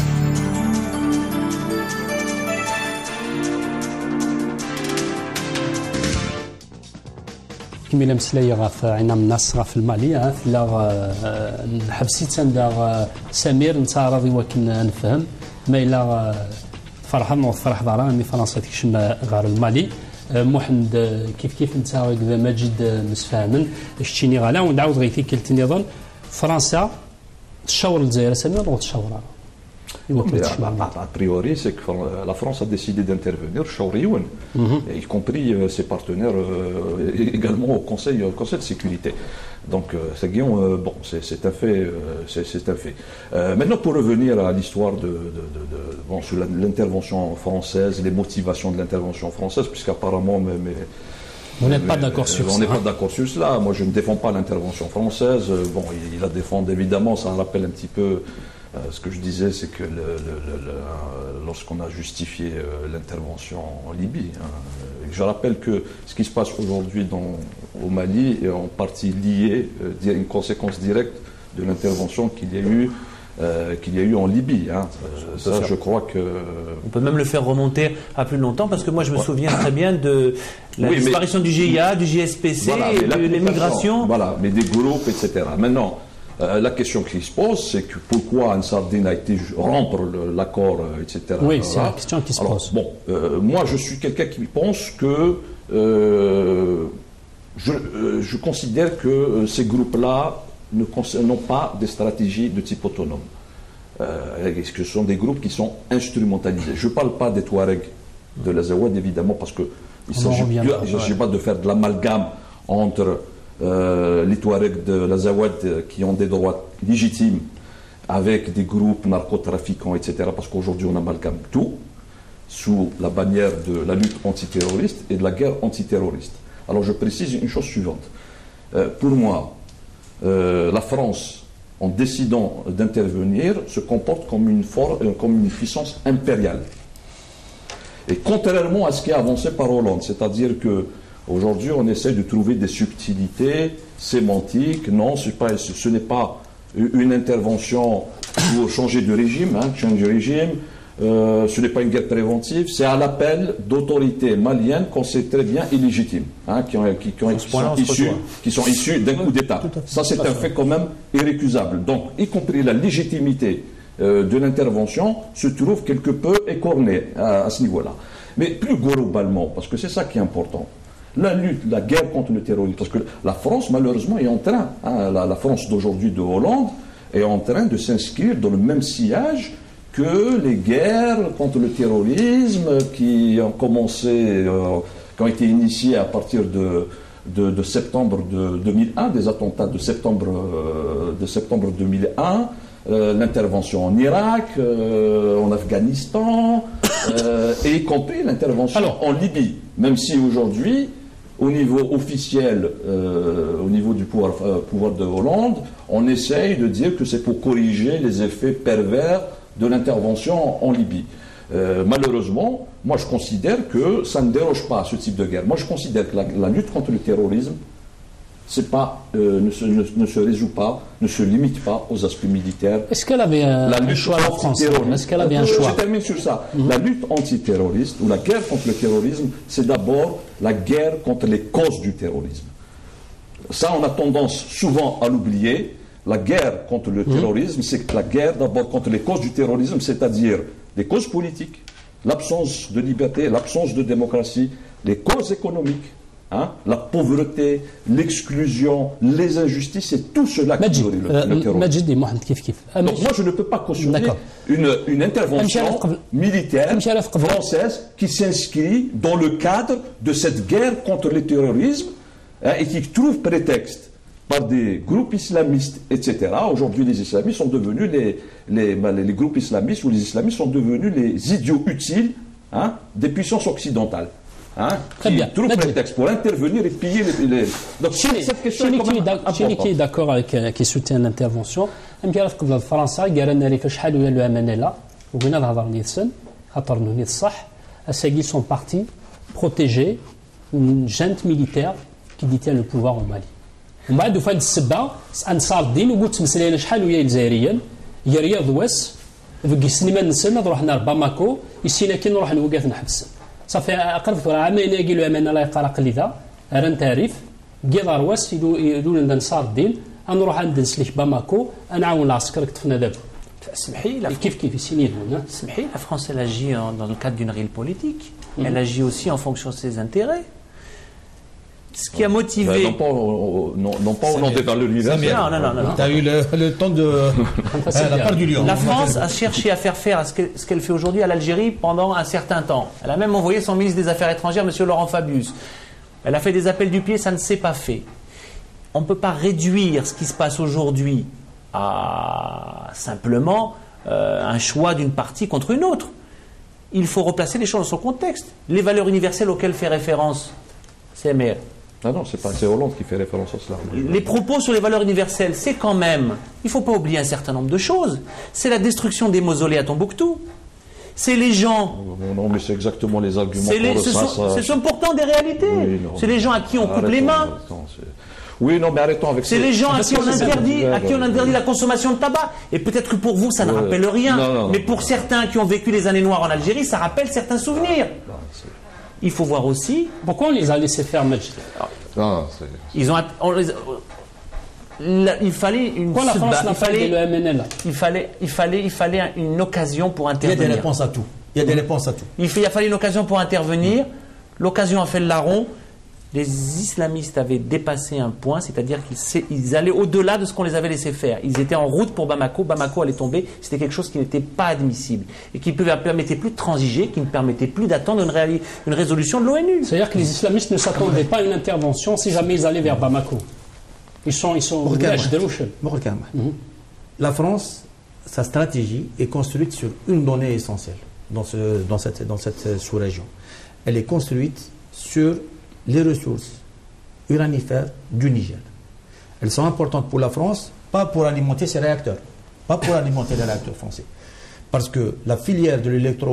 كما مسلايا غاف عنا من الناس غاف المالي لا حبسيت عند سمير نتعرض وكن نفهم ما الا فرحه نوض فرح دارا مي فرنسا تكشم غار المالي محمد كيف كيف انت هكذا ماجد مسفاهمن شتيني غالا ونعاود غيثي كلت نظن فرنسا تشاور الجزائر سمير ولا تشاورها
A priori, c'est que la France a décidé d'intervenir, mm-hmm. y compris euh, ses partenaires euh, également au Conseil, au Conseil de sécurité. Donc, euh, c'est euh, bon, c'est un fait. Euh, c'est un fait. Euh, maintenant, pour revenir à l'histoire de, de, de, de bon, sur l'intervention française, les motivations de l'intervention française, puisqu'apparemment, mais, mais
vous n'êtes pas d'accord sur ça.
On n'est pas d'accord sur cela. Moi, je ne défends pas l'intervention française. Bon, il, il la défend évidemment. Ça rappelle un petit peu. Euh, ce que je disais, c'est que le, le, le, le, lorsqu'on a justifié euh, l'intervention en Libye, hein, je rappelle que ce qui se passe aujourd'hui au Mali est en partie lié, euh, une conséquence directe de l'intervention qu'il y a eu, euh, qu'il y a eu en Libye. Hein. Euh, ça, je crois que...
On peut même le faire remonter à plus longtemps, parce que moi, je me souviens très bien de la oui, disparition mais, du G I A, du J S P C, voilà, de l'émigration.
Voilà, mais des groupes, et cetera. Maintenant, Euh, la question qui se pose, c'est que pourquoi Ansar Dine a été rompre l'accord, euh, et cetera.
Oui, c'est la question qui se
Alors,
pose.
Bon, euh, moi, je suis quelqu'un qui pense que euh, je, euh, je considère que euh, ces groupes-là n'ont pas des stratégies de type autonome. Euh, ce sont des groupes qui sont instrumentalisés. Je ne parle pas des Touaregs de l'Azawad, évidemment, parce qu'il ne s'agit pas de faire de l'amalgame entre Euh, les Touaregs de l'Azawad euh, qui ont des droits légitimes avec des groupes narcotrafiquants, et cetera. Parce qu'aujourd'hui, on amalgame tout sous la bannière de la lutte antiterroriste et de la guerre antiterroriste. Alors, je précise une chose suivante. Euh, pour moi, euh, la France, en décidant d'intervenir, se comporte comme une, for euh, comme une puissance impériale. Et contrairement à ce qui est avancé par Hollande, c'est-à-dire que aujourd'hui, on essaie de trouver des subtilités sémantiques. Non, pas, ce n'est pas une intervention pour changer de régime, hein, change de régime. Euh, ce n'est pas une guerre préventive. C'est à l'appel d'autorités maliennes qu'on sait très bien illégitimes, hein, qui, ont, qui, qui, ont, qui, sont issues, qui sont issues d'un coup d'État. Ça, c'est un fait quand même irrécusable. Donc, y compris la légitimité euh, de l'intervention se trouve quelque peu écornée à, à ce niveau-là. Mais plus globalement, parce que c'est ça qui est important, la lutte, la guerre contre le terrorisme, parce que la France, malheureusement, est en train, hein, la, la France d'aujourd'hui de Hollande, est en train de s'inscrire dans le même sillage que les guerres contre le terrorisme qui ont commencé, euh, qui ont été initiées à partir de, de, de septembre de deux mille un, des attentats de septembre, euh, de septembre deux mille un, euh, l'intervention en Irak, euh, en Afghanistan, euh, et y compris l'intervention en Libye, même si aujourd'hui, au niveau officiel, euh, au niveau du pouvoir, euh, pouvoir de Hollande, on essaye de dire que c'est pour corriger les effets pervers de l'intervention en, en Libye. Euh, malheureusement, moi je considère que ça ne déroge pas à ce type de guerre. Moi je considère que la, la lutte contre le terrorisme c'est pas, euh, ne, se, ne, ne se résout pas, ne se limite pas aux aspects militaires.
Est-ce qu'elle avait un,
la lutte
un choix en France? Est-ce qu'elle avait un choix?
Je termine sur ça. Mm-hmm. La lutte antiterroriste ou la guerre contre le terrorisme, c'est d'abord la guerre contre les causes du terrorisme. Ça, on a tendance souvent à l'oublier. La guerre contre le terrorisme, mm-hmm. c'est la guerre d'abord contre les causes du terrorisme, c'est-à-dire les causes politiques, l'absence de liberté, l'absence de démocratie, les causes économiques, hein, la pauvreté, l'exclusion, les injustices, c'est tout cela qui
Majid,
nourrit le,
euh,
le terrorisme.
Majid et Mohamed kif kif. Ah,
Donc
Majid.
moi je ne peux pas cautionner
D'accord.
une, une intervention
Amchal Qbl.
militaire
Amchal Qbl.
française qui s'inscrit dans le cadre de cette guerre contre le terrorisme, hein, et qui trouve prétexte par des groupes islamistes, et cetera. Aujourd'hui, les islamistes sont devenus les, les, les groupes islamistes ou les islamistes sont devenus les idiots utiles, hein, des puissances occidentales. Hein,
Très
qui
bien.
trouvent
Majid.
prétexte pour intervenir et piller les... les... Donc
Chini,
cette question est
Chini
quand
qui est
même
d'ac- Chini qui est
importante.
d'accord avec euh, qui soutient l'intervention. أم كيعرف قبل فرنسا قال لنا لك شحال ويا الأمانة وبغينا نهضر نيت خاطر نيت الصح أساقي sont partis protéger une junte militaire qui détient le pouvoir au Mali. ومن بعد وفي هذه السبه انصار الدين وقلت مسلينا شحال ويا الجزائريين يا رياض واس في السينما نسنا رحنا لباماكو يسينا كي نروح نوقف نحبس صافي اقرب عامين يقول له امانه لا يقرا لذا راه تعريف كي واس يدول لنا انصار الدين نروح عند نسلك باماكو نعاون العسكر كتفنا دابا
اسمحي la
كيف كيف يسيني هنا
اسمحي la France elle agit en- dans le cadre d'une réelle politique. Elle agit aussi en fonction de ses intérêts. Ce qui a
Ben,
motivé.
non pas, au- non, non pas au nom des valeurs universelles.
Non, non, non, non, non.
Tu as eu le, le temps de.
c'est
Ah, la
bien.
part du lion.
La France a cherché à faire faire à ce qu'elle ce qu'elle fait aujourd'hui à l'Algérie pendant un certain temps. Elle a même envoyé son ministre des Affaires étrangères, M. Laurent Fabius. Elle a fait des appels du pied, ça ne s'est pas fait. On ne peut pas réduire ce qui se passe aujourd'hui à simplement euh, un choix d'une partie contre une autre. Il faut replacer les choses dans son contexte. Les valeurs universelles auxquelles fait référence C M R.
Ah non, c'est pas c'est Hollande qui fait référence à cela.
Les propos sur les valeurs universelles, c'est quand même, il ne faut pas oublier un certain nombre de choses. C'est la destruction des mausolées à Tombouctou. C'est les gens,
Non, mais c'est exactement les arguments
c'est les-
qu'on
ce,
retrace,
sont,
euh,
ce sont pourtant des réalités.
Oui, non.
C'est les gens à qui on coupe les
Arrêtons,
mains.
arrêtons, c'est- oui, non, mais arrêtons avec
C'est
ça.
les gens à
Parce
qui
que
on
c'est
interdit,
ça.
à qui on interdit la consommation de tabac. Et peut-être que pour vous, ça ne
Ouais.
rappelle rien.
Non, non, non.
Mais pour certains qui ont vécu les années noires en Algérie, ça rappelle certains souvenirs. Il faut voir aussi,
pourquoi on les a laissés faire Majid
Non, c'est-
ils ont, on les- la- il fallait une
pourquoi la France
subba-
n'a
il
pas aidé
fallait,
le M N L
il fallait, il fallait, il fallait une occasion pour
Il y a des
intervenir.
réponses à tout. Il y a des réponses à tout.
Il, fait- il a fallu une occasion pour intervenir. L'occasion a fait le larron. Les islamistes avaient dépassé un point, c'est-à-dire qu'ils s'est- ils allaient au-delà de ce qu'on les avait laissé faire. Ils étaient en route pour Bamako. Bamako allait tomber. C'était quelque chose qui n'était pas admissible et qui ne permettait plus de transiger, qui ne permettait plus d'attendre une, réali- une résolution de l'ONU.
c'est-à-dire que les islamistes ne s'attendaient pas à une intervention si jamais ils allaient vers Bamako ils sont ils sont
Regarde.
village de Rouchen.
Bon, regarde. La France, sa stratégie est construite sur une donnée essentielle dans, ce, dans cette, dans cette sous-région. Elle est construite sur les ressources uranifères du Niger. Elles sont importantes pour la France, pas pour alimenter ses réacteurs, pas pour alimenter les réacteurs français. Parce que la filière de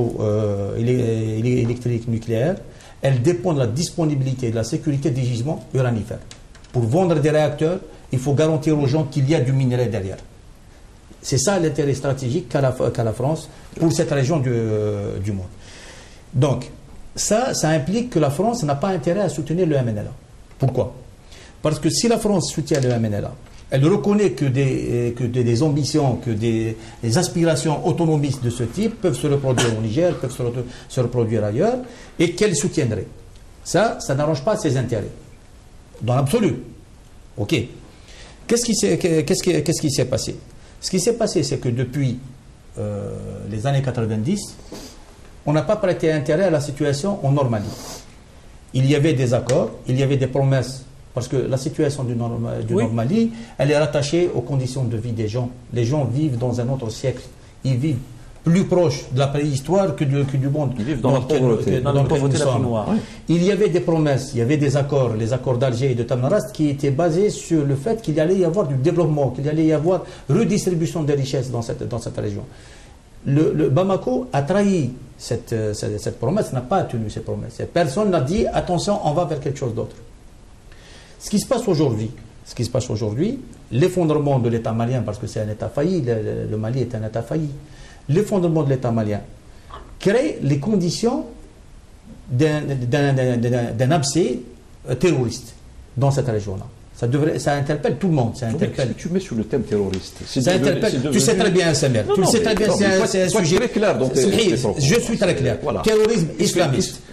l'électroélectrique nucléaire, elle dépend de la disponibilité et de la sécurité des gisements uranifères. Pour vendre des réacteurs, il faut garantir aux gens qu'il y a du minerai derrière. C'est ça l'intérêt stratégique qu'a la, qu'a la France pour cette région du, euh, du monde. Donc, ça, ça implique que la France n'a pas intérêt à soutenir le M N L A. Pourquoi? Parce que si la France soutient le M N L A, elle reconnaît que des, que des, des ambitions, que des, des aspirations autonomistes de ce type peuvent se reproduire au Niger, peuvent se, re- se reproduire ailleurs, et qu'elle soutiendrait. Ça, ça n'arrange pas ses intérêts. Dans l'absolu. OK. Qu'est-ce qui s'est qu'est-ce qui, qu'est-ce qui s'est passé? Ce qui s'est passé, c'est que depuis euh, les années quatre-vingt-dix, on n'a pas prêté intérêt à la situation en Normandie. Il y avait des accords, il y avait des promesses, parce que la situation du, Norma- du
Oui.
Normandie, elle est rattachée aux conditions de vie des gens. Les gens vivent dans un autre siècle. Ils vivent plus proche de la préhistoire que, de- que du monde.
Ils vivent dans la
lequel-
pauvreté.
que-
Dans la
lequel
pauvreté
nous
la plus
sommes.
noire.
Il y avait des promesses, il y avait des accords, les accords d'Alger et de Tamarast, qui étaient basés sur le fait qu'il allait y avoir du développement, qu'il allait y avoir redistribution des richesses dans cette, dans cette région. Le, le Bamako a trahi cette, euh, cette, cette promesse, n'a pas tenu cette promesse. Et personne n'a dit attention, on va vers quelque chose d'autre. Ce qui se passe aujourd'hui, ce qui se passe aujourd'hui, l'effondrement de l'État malien, parce que c'est un État failli, le, le- le Mali est un État failli, l'effondrement de l'État malien crée les conditions d'un d'un- d'un- d'un- d'un abcès euh, terroriste dans cette région-là. Ça, devrait, ça interpelle tout le monde. Ça
Qu'est-ce
interpelle.
que tu mets sur le thème terroriste? C'est
Ça
devenu-
interpelle.
c'est
Tu
devenu-
sais très bien, Samer.
Non,
Tu le
non,
sais
mais-
très bien,
non,
c'est
mais
un,
faut-
c'est un
faut être
sujet.
très clair dans tes-
C'est-
tes propos.
Je suis très clair.
Voilà.
Terrorisme islamiste.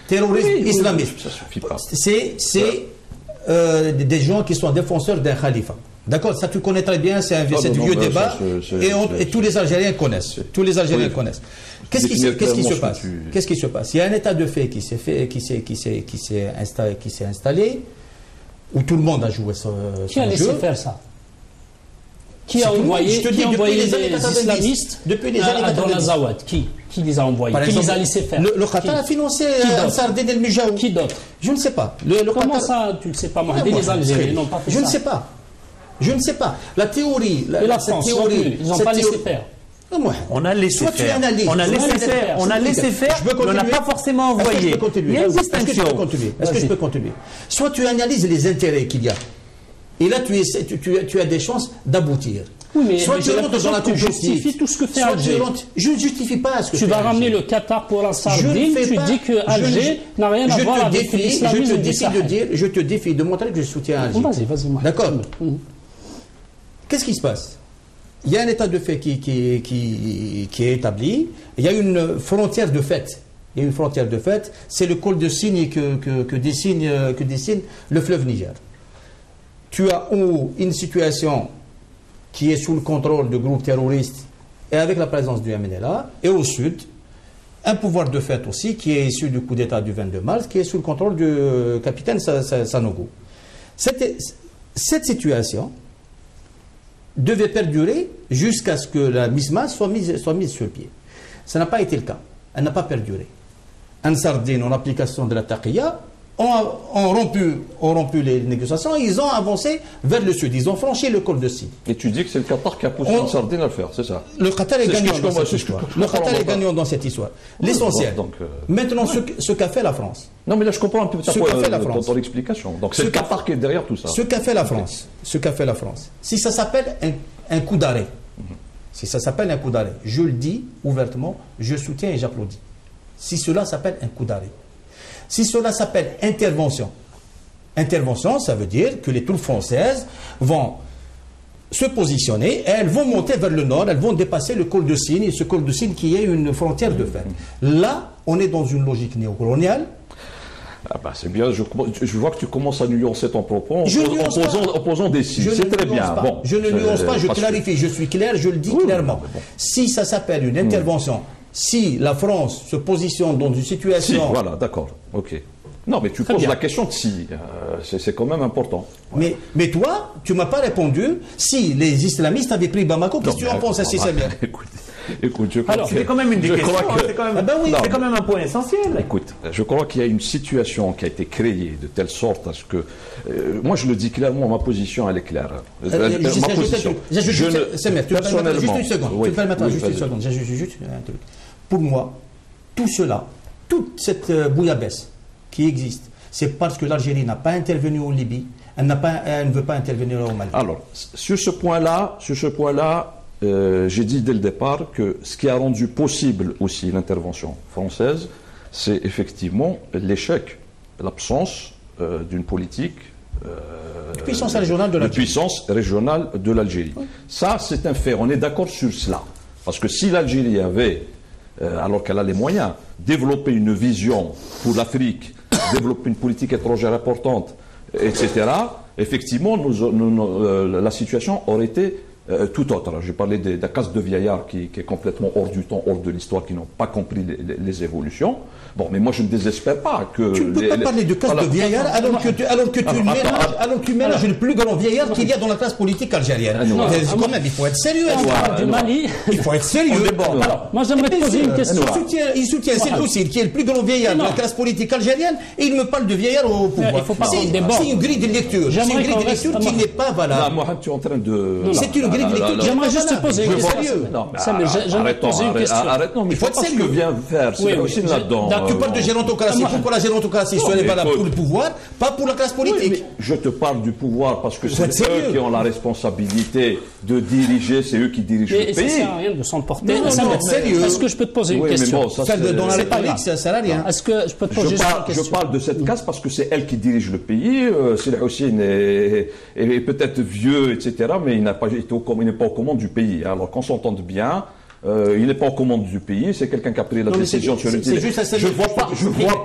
terrorisme
Oui, oui,
islamiste.
ça suffit pas.
C'est c'est euh, des gens qui sont défenseurs d'un khalifa. D'accord, ça tu connais très bien, c'est un,
Ah,
c'est
non,
du
non,
vieux
ben,
débat,
ça, c'est- c'est-
et, on-
c'est-
et tous les Algériens connaissent. Tous les Algériens
Oui.
connaissent. Qu'est-ce qui,
Définir
qu'est-ce qui se
clairement ce
passe
que tu-
Qu'est-ce qui se passe Il y a un état de fait qui s'est fait, qui s'est, qui s'est, qui s'est installé, qui s'est installé, où tout le monde a joué son,
Qui a
son
laissé
jeu.
faire ça? Qui
C'est
a
tout le monde.
envoyé,
Je te
qui
dis,
a
depuis
envoyé
les
les,
années quatre-vingt-dix.
islamistes
Depuis les
à-
années
à- dans
quatre-vingt-dix.
l'Azawad? Qui Qui les a envoyés?
Par
Qui
exemple,
les a laissés faire?
Le, le Qatar
Qui?
a financé
Qui
euh,
d'autre
Sardine El Mijaou.
Qui d'autre?
Je ne sais pas. Le, le
Comment
Qatar-
ça, tu ne le sais pas,
Ah,
Mohamed?
moi,
Les Algériens
très-
n'ont pas fait
Je
ça.
ne sais pas. Je ne sais pas. La théorie.
Et la
cette
France non
théorie,
plus. Ils n'ont
cette
pas laissé
théorie-
faire.
Ah, moi.
On a laissé
Soit tu
faire.
analyses,
On a
soit
laissé
tu
faire.
analyses.
On a laissé faire.
Je peux
Mais on n'a
continuer
pas forcément
Est-ce que je
envoyé.
peux continuer
Il y a une
Est-ce que je peux
distinction.
continuer Est-ce que je
Vas-y.
peux continuer Soit tu analyses les intérêts qu'il y a. Et là, tu, essaies, tu, tu, tu as des chances d'aboutir.
Oui, mais,
Soit
mais
tu
j'ai
rentres
l'impression
dans la
que tu
complotiste.
justifies tout ce que fait
Soit tu
Alger.
rentres- Je ne justifie pas ce que
Tu
fait
vas
Alger.
ramener le Qatar pour la
Je
sardine,
ne fais
tu
pas-
dis que Alger
je-
n'a rien à
je
voir
te
avec
défie,
l'islamisme
Je te
du
défie de
Sahel.
dire, je te défie de montrer que je soutiens Alger.
Vas-y, vas-y, Mohamed.
D'accord.
Mhm.
Qu'est-ce qui se passe? Il y a un état de fait qui, qui, qui, qui est établi. Il y a une frontière de fait. Il y a une frontière de fait. C'est le col de cygne que, que, que, dessine, que dessine le fleuve Niger. Tu as en haut une situation qui est sous le contrôle de groupes terroristes et avec la présence du M N L A. Et au sud, un pouvoir de fait aussi qui est issu du coup d'État du vingt-deux mars, qui est sous le contrôle du euh, capitaine Sa- Sa- Sanogo. Cette, cette situation devait perdurer jusqu'à ce que la MISMA soit mise, soit mise sur pied. Ça n'a pas été le cas. Elle n'a pas perduré. Ansardine, en application de la Taqiyya, ont, ont, rompu, ont rompu les négociations et ils ont avancé vers le sud. Ils ont franchi le col de Cygne.
Et tu dis que c'est le Qatar qui a poussé
On-
la sardine à le faire, c'est ça?
Le Qatar est
C'est ce que
gagnant
je
dans
comprends,
cette
c'est ce que
histoire.
je
Le
comprends,
Qatar
on
est
va pas.
gagnant dans cette histoire.
Oui,
L'essentiel.
donc, euh,
Maintenant, ce, que- ce qu'a fait la France.
Non, mais là, je comprends un peu ta
Ce qu'a fait la
ton-
France.
ton explication. Donc,
Ce
c'est le
qu'a-
Qatar qui est derrière tout ça.
Ce qu'a fait la France, ce qu'a fait la France, si ça s'appelle un, un coup d'arrêt, si ça s'appelle un coup d'arrêt, je le dis ouvertement, je soutiens et j'applaudis. Si cela s'appelle un coup d'arrêt, si cela s'appelle intervention, intervention, ça veut dire que les troupes françaises vont se positionner et elles vont monter vers le nord, elles vont dépasser le col de Cygne, ce col de Cygne qui est une frontière de fait. Là, on est dans une logique néocoloniale.
Ah bah, c'est bien, je, je vois que tu commences à nuancer ton propos en,
Je
en
nuance
posant,
pas.
en posant des signes.
Je
C'est
ne
très
nuance
bien.
pas.
Bon,
je ne
c'est-
nuance pas, je
parce que-
clarifie, je suis clair, je le dis
Oui,
clairement.
mais bon.
Si ça s'appelle une intervention, si la France se positionne dans une
Si,
situation...
voilà, d'accord. Ok. Non, mais tu
Très
poses
bien.
la question de si. euh, c'est c'est quand même important.
mais, mais toi, tu ne m'as pas répondu si les islamistes avaient pris Bamako, qu'est-ce que tu
Non,
en
mais
penses à
attends,
ces Samuel?
Écoute, écoute, je crois
Alors,
que-
C'était quand même une des
je
questions.
crois que-
C'est quand même,
Ah ben oui,
Non,
c'est quand même un point essentiel.
Écoute, je crois qu'il y a une situation qui a été créée de telle sorte à ce que. euh, moi, je le dis clairement, ma position, elle est claire. Euh,
Euh,
euh,
juste-
ma
j'ajoute un
position.
truc. J'ajoute
Je
juste-
ne-
Samuel, tu me permettras juste
personnellement,
une seconde.
oui,
Tu me permettras
oui,
juste une
vas-y.
seconde. J'ajoute juste un truc. Pour moi, tout cela, toute cette euh, bouillabaisse qui existe, c'est parce que l'Algérie n'a pas intervenu en Libye, elle, n'a pas, elle ne veut pas intervenir au Mali.
Alors, sur ce point-là, sur ce point-là, euh, j'ai dit dès le départ que ce qui a rendu possible aussi l'intervention française, c'est effectivement l'échec, l'absence euh, d'une politique euh,
De puissance régionale de
de
l'Algérie.
puissance régionale de l'Algérie. Ça, c'est un fait. On est d'accord sur cela. Parce que si l'Algérie avait, euh, alors qu'elle a les moyens, développé une vision pour l'Afrique, développer une politique étrangère importante, et cetera, effectivement, nous- nous- nous- euh, la situation aurait été euh, tout autre. Alors, j'ai parlé des- de la caste de vieillards qui, qui est complètement hors du temps, hors de l'histoire, qui n'ont pas compris les, les- les évolutions. Bon, mais moi, je ne désespère pas que...
Tu ne peux
les-
pas
les-
parler de classe
Voilà.
de vieillard alors que tu, alors que tu
Alors,
mélanges,
attends,
alors que tu mélanges le plus grand vieillard qu'il y a dans la classe politique algérienne.
Ah, non.
C'est-
Ah,
quand
moi-
même, il faut être sérieux.
On parle du
non.
Mali.
Il faut être sérieux.
Alors, moi j'aimerais te
Bien
poser
sûr,
une question.
Il soutient, il soutient c'est aussi qui est le plus grand vieillard de la
Non.
classe politique algérienne et il me parle de vieillard au pouvoir.
il faut pas
C'est
qu'on déborde.
c'est une grille de lecture. C'est
J'aimerais
une grille
qu'on
de lecture
reste-
qui n'est pas
Là,
valable.
Mohamed, tu es en train de...
C'est une grille de lecture.
J'aimerais juste te poser une
Je
question.
vois-
sérieux.
Non, mais
Ça, mais j'ai- j'aimerais
arrête,
te poser une
arrête,
question.
arrête, non, mais
Il
il
faut
faut
être
pas ce que
sérieux.
vient faire. C'est
Oui, oui.
aussi
J'ai-
là-dedans.
Donc, tu
euh,
parles de
bon.
gérontocratie.
Ah, moi-
Pourquoi la gérontocratie
Non,
ce n'est
mais
pas là
écoute.
pour le pouvoir, pas pour la classe
Oui,
politique.
mais je te parle du pouvoir parce que
Vous
c'est
êtes sérieux.
eux qui ont la responsabilité de diriger, c'est eux qui dirigent
Et
le
ça
pays.
sert à rien de s'emporter.
Non, non,
Ça
non,
me-
sérieux.
Est-ce que je peux te poser une
Oui, mais
question
bon, ça,
Faire de-
c'est-
dans la
c'est
pas
République,
grave.
ça sert à rien.
Est-ce que je peux te poser
Je
juste
parle,
une
je
question
parle de cette casse parce que c'est elle qui dirige le pays. Euh, Salah Hussein est, est- est peut-être vieux, et cetera, mais il n'a pas été au com- il n'est pas aux commandes du pays. Alors qu'on s'entende bien, euh, il n'est pas aux commandes du pays. C'est quelqu'un qui a pris la
Non, mais
décision
c'est-
sur une
c'est- c'est juste à
Je vois pas, je vois,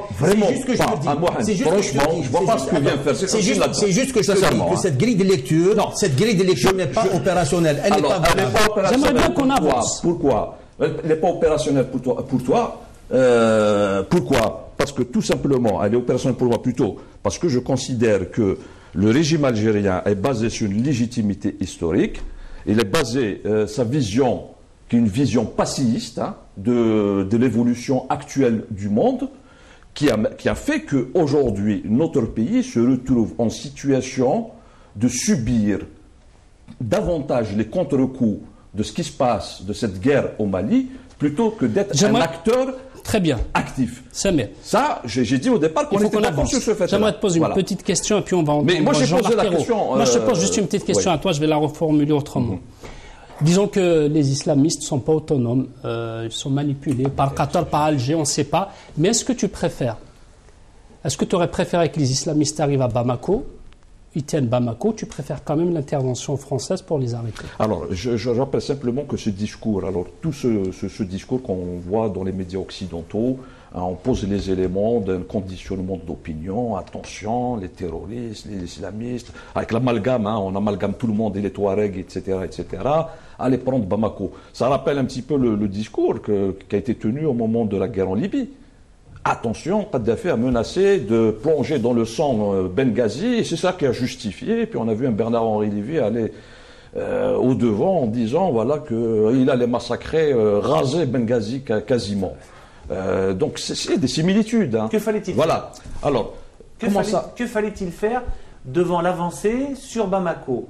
vraiment
C'est juste que je
pas.
me dis.
Ah, Mohamed,
C'est juste que je
franchement,
te dis.
je vois
C'est
pas
juste-
ce que vient
attends,
faire.
C'est juste, c'est juste que je te dis
Sincèrement,
que
hein.
cette grille de lecture,
Non.
cette grille de lecture n'est pas
je-
opérationnelle. Elle n'est
Alors,
pas
elle n'est
valable.
pas opérationnelle.
J'aimerais bien qu'on
Pourquoi
avance.
Pourquoi Elle n'est pas opérationnelle pour toi. Pour toi euh, pourquoi Parce que tout simplement, elle est opérationnelle pour moi plutôt parce que je considère que le régime algérien est basé sur une légitimité historique. Il est basé, euh, sa vision, qui est une vision passéiste hein, de, de l'évolution actuelle du monde, qui a, qui a fait qu'aujourd'hui, notre pays se retrouve en situation de subir davantage les contre-coups de ce qui se passe, de cette guerre au Mali, plutôt que d'être un
J'aimerais-
acteur
Très bien.
actif.
Samir,
Ça, j'ai j'ai dit au départ
il
qu'on
faut
était
qu'on
d'accord
avance.
sur ce fait.
J'aimerais te poser une petite question et puis on va entendre
Mais moi, j'ai
Jean-Marc
posé la
Ayrault.
question,
Moi, je te
euh,
pose juste une petite question
ouais.
à toi, je vais la reformuler autrement. Disons que les islamistes ne sont pas autonomes, euh, ils sont manipulés par Qatar, par Alger, on ne sait pas. Mais est-ce que tu préfères Est-ce que tu aurais préféré que les islamistes arrivent à Bamako, ils tiennent Bamako, tu préfères quand même l'intervention française pour les arrêter?
Alors, je, je rappelle simplement que ce discours, alors tout ce, ce, ce discours qu'on voit dans les médias occidentaux, hein, on pose les éléments d'un conditionnement d'opinion, attention, les terroristes, les islamistes, avec l'amalgame, hein, on amalgame tout le monde et les Touaregs, et cetera, et cetera, allez prendre Bamako. Ça rappelle un petit peu le, le discours que, qui a été tenu au moment de la guerre en Libye. Attention, Kadhafi a menacé de plonger dans le sang euh, Benghazi, et c'est ça qui a justifié. Et puis on a vu un Bernard-Henri Lévy aller euh, au devant en disant voilà qu'il euh, allait massacrer, euh, raser Benghazi ca- quasiment. Euh, donc c'est- c'est des similitudes. Hein.
Que fallait-il
Voilà. Alors,
Que
comment
fallait-
ça
que fallait-il faire devant l'avancée sur Bamako?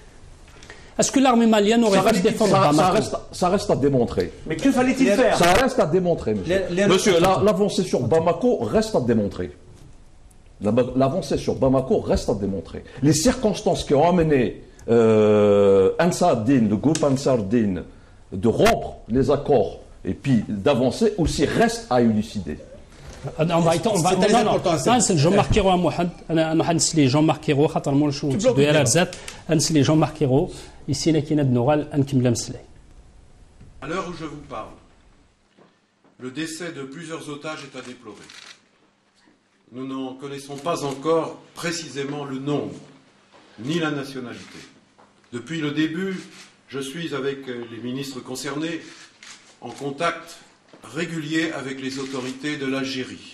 Est-ce que l'armée malienne aurait
ça
pu
reste,
défendre
ça- ça
Bamako?
reste- ça reste à démontrer.
Mais que fallait-il faire?
Ça reste à démontrer, monsieur.
Les- les-
Monsieur, la- l'avancée sur Bamako reste à démontrer. La- L'avancée sur Bamako reste à démontrer. Les circonstances qui ont amené euh, Ansar Dine, le groupe Ansar Dine, de rompre les accords et puis d'avancer aussi restent à élucider.
On va étendre, on va
C'est
étendre.
très
Non,
important,
non.
c'est-
نسال Jean-Marc Ayrault à Mohamed. انا انا حنسلي Jean-Marc Ayrault خاطر مول شو
Tu bloques
نسدو
le
يا
débat.
رزات نسلي Jean-Marc Ayrault ici là كاين هاد النغال نكمل مسلي.
À l'heure où je vous parle, le décès de plusieurs otages est à déplorer. Nous n'en connaissons pas encore précisément le nombre, ni la nationalité. Depuis le début, je suis avec les ministres concernés en contact régulier avec les autorités de l'Algérie,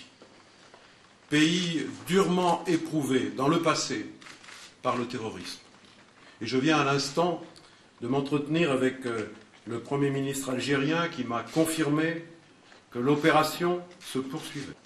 pays durement éprouvé dans le passé par le terrorisme. Et je viens à l'instant de m'entretenir avec euh, le Premier ministre algérien qui m'a confirmé que l'opération se poursuivait.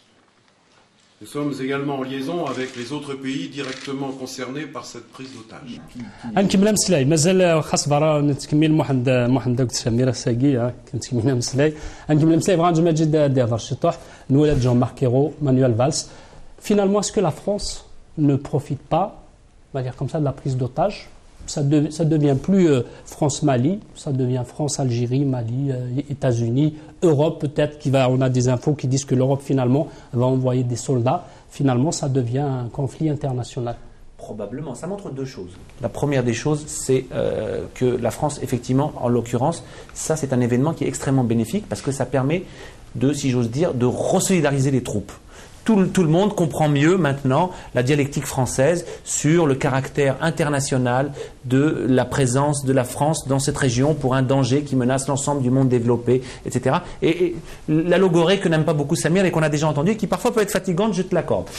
Nous sommes également en liaison avec les autres pays directement concernés par cette prise d'otage.
نكمل مسلاي مازال خاص برا نتكمل محمد محمد داود سميره ساقي كنتكمل مسلاي نكمل مسلاي بغا نجمع جد دير شطوح نولد Jean-Marc Ayrault Manuel Valls. Finalement, est-ce que la France ne profite pas, on va dire comme ça, de la prise d'otage? Ça ne ça devient plus euh, France-Mali, ça devient France-Algérie, Mali, euh, États-Unis, Europe peut-être, qui va, on a des infos qui disent que l'Europe finalement va envoyer des soldats. Finalement, ça devient un conflit international.
Probablement. Ça montre deux choses. La première des choses, c'est euh, que la France, effectivement, en l'occurrence, ça c'est un événement qui est extrêmement bénéfique parce que ça permet de, si j'ose dire, de resolidariser les troupes. Tout, tout le monde comprend mieux maintenant la dialectique française sur le caractère international de la présence de la France dans cette région pour un danger qui menace l'ensemble du monde développé, et cetera. Et, et la logorée que n'aime pas beaucoup Samir et qu'on a déjà entendue et qui parfois peut être fatigante, je te l'accorde.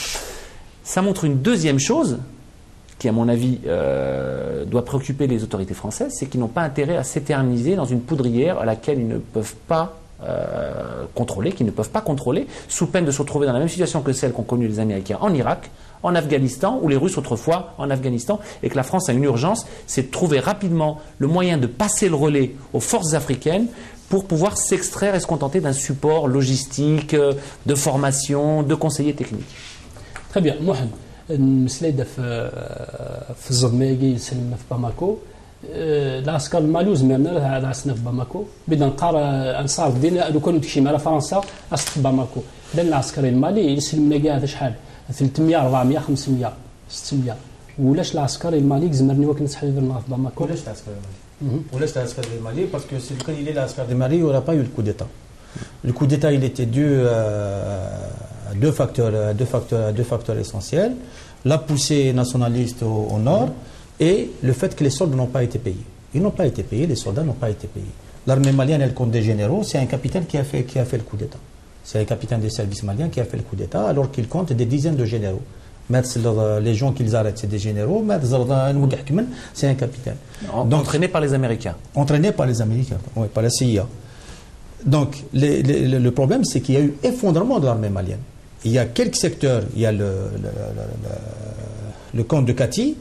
Ça montre une deuxième chose qui, à mon avis, euh, doit préoccuper les autorités françaises, c'est qu'ils n'ont pas intérêt à s'éterniser dans une poudrière à laquelle ils ne peuvent pas euh, contrôler, qu'ils ne peuvent pas contrôler, sous peine de se retrouver dans la même situation que celle qu'ont connue les Américains en Irak, en Afghanistan, ou les Russes autrefois en Afghanistan, et que la France a une urgence, c'est de trouver rapidement le moyen de passer le relais aux forces africaines pour pouvoir s'extraire et se contenter d'un support logistique, de formation, de conseillers techniques.
Très bien, Mohamed. المسليدة في في الزرميقي سلمنا في باماكو العسكر المالي وزمرنا له عسنا في باماكو بدنا نقار انصار الدين لو كانوا تكشي على فرنسا اصل في باماكو لان العسكري المالي يسلمنا كاع هذا شحال ثلاثمية أربعمية خمسمية ستمية ولاش العسكري المالي زمرني وكنا تحديد في باماكو
ولاش العسكري المالي ولاش العسكري المالي parce que si quand il est l'ascar de Mali il n'y aura pas eu le coup d'état. Le coup d'état il était dû euh, deux facteurs, deux facteurs, deux facteurs essentiels. La poussée nationaliste au, au nord et le fait que les soldats n'ont pas été payés. Ils n'ont pas été payés, les soldats n'ont pas été payés. L'armée malienne, elle compte des généraux, c'est un capitaine qui a fait, qui a fait le coup d'État. C'est un capitaine des services maliens qui a fait le coup d'État, alors qu'il compte des dizaines de généraux. Les gens qu'ils arrêtent, c'est des généraux. C'est un capitaine.
Donc, entraîné par les Américains.
Entraîné par les Américains, oui, par la C I A. Donc, les, les, le problème, c'est qu'il y a eu effondrement de l'armée malienne. Il y a quelques secteurs. Il y a le, le, le, le, le camp de Kati,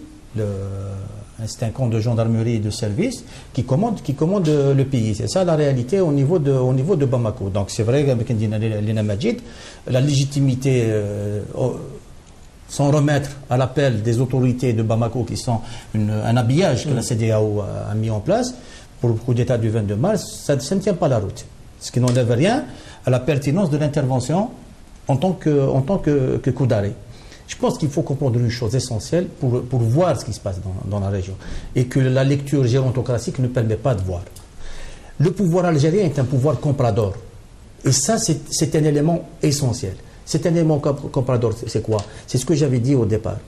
c'est un camp de gendarmerie et de service qui commande, qui commande le pays. C'est ça la réalité au niveau de, au niveau de Bamako. Donc, c'est vrai qu'avec Lina Majid, la légitimité, euh, sans remettre à l'appel des autorités de Bamako qui sont une, un habillage que mmh. la C D A O a, a mis en place pour le coup d'État du vingt-deux mars, ça, ça ne tient pas la route. Ce qui n'enlève rien à la pertinence de l'intervention en tant que, en tant que, que coup d'arrêt. Je pense qu'il faut comprendre une chose essentielle pour, pour voir ce qui se passe dans, dans la région et que la lecture gérontocratique ne permet pas de voir. Le pouvoir algérien est un pouvoir comprador et ça c'est un élément essentiel. Cet élément comprador, c'est quoi? C'est ce que j'avais dit au départ.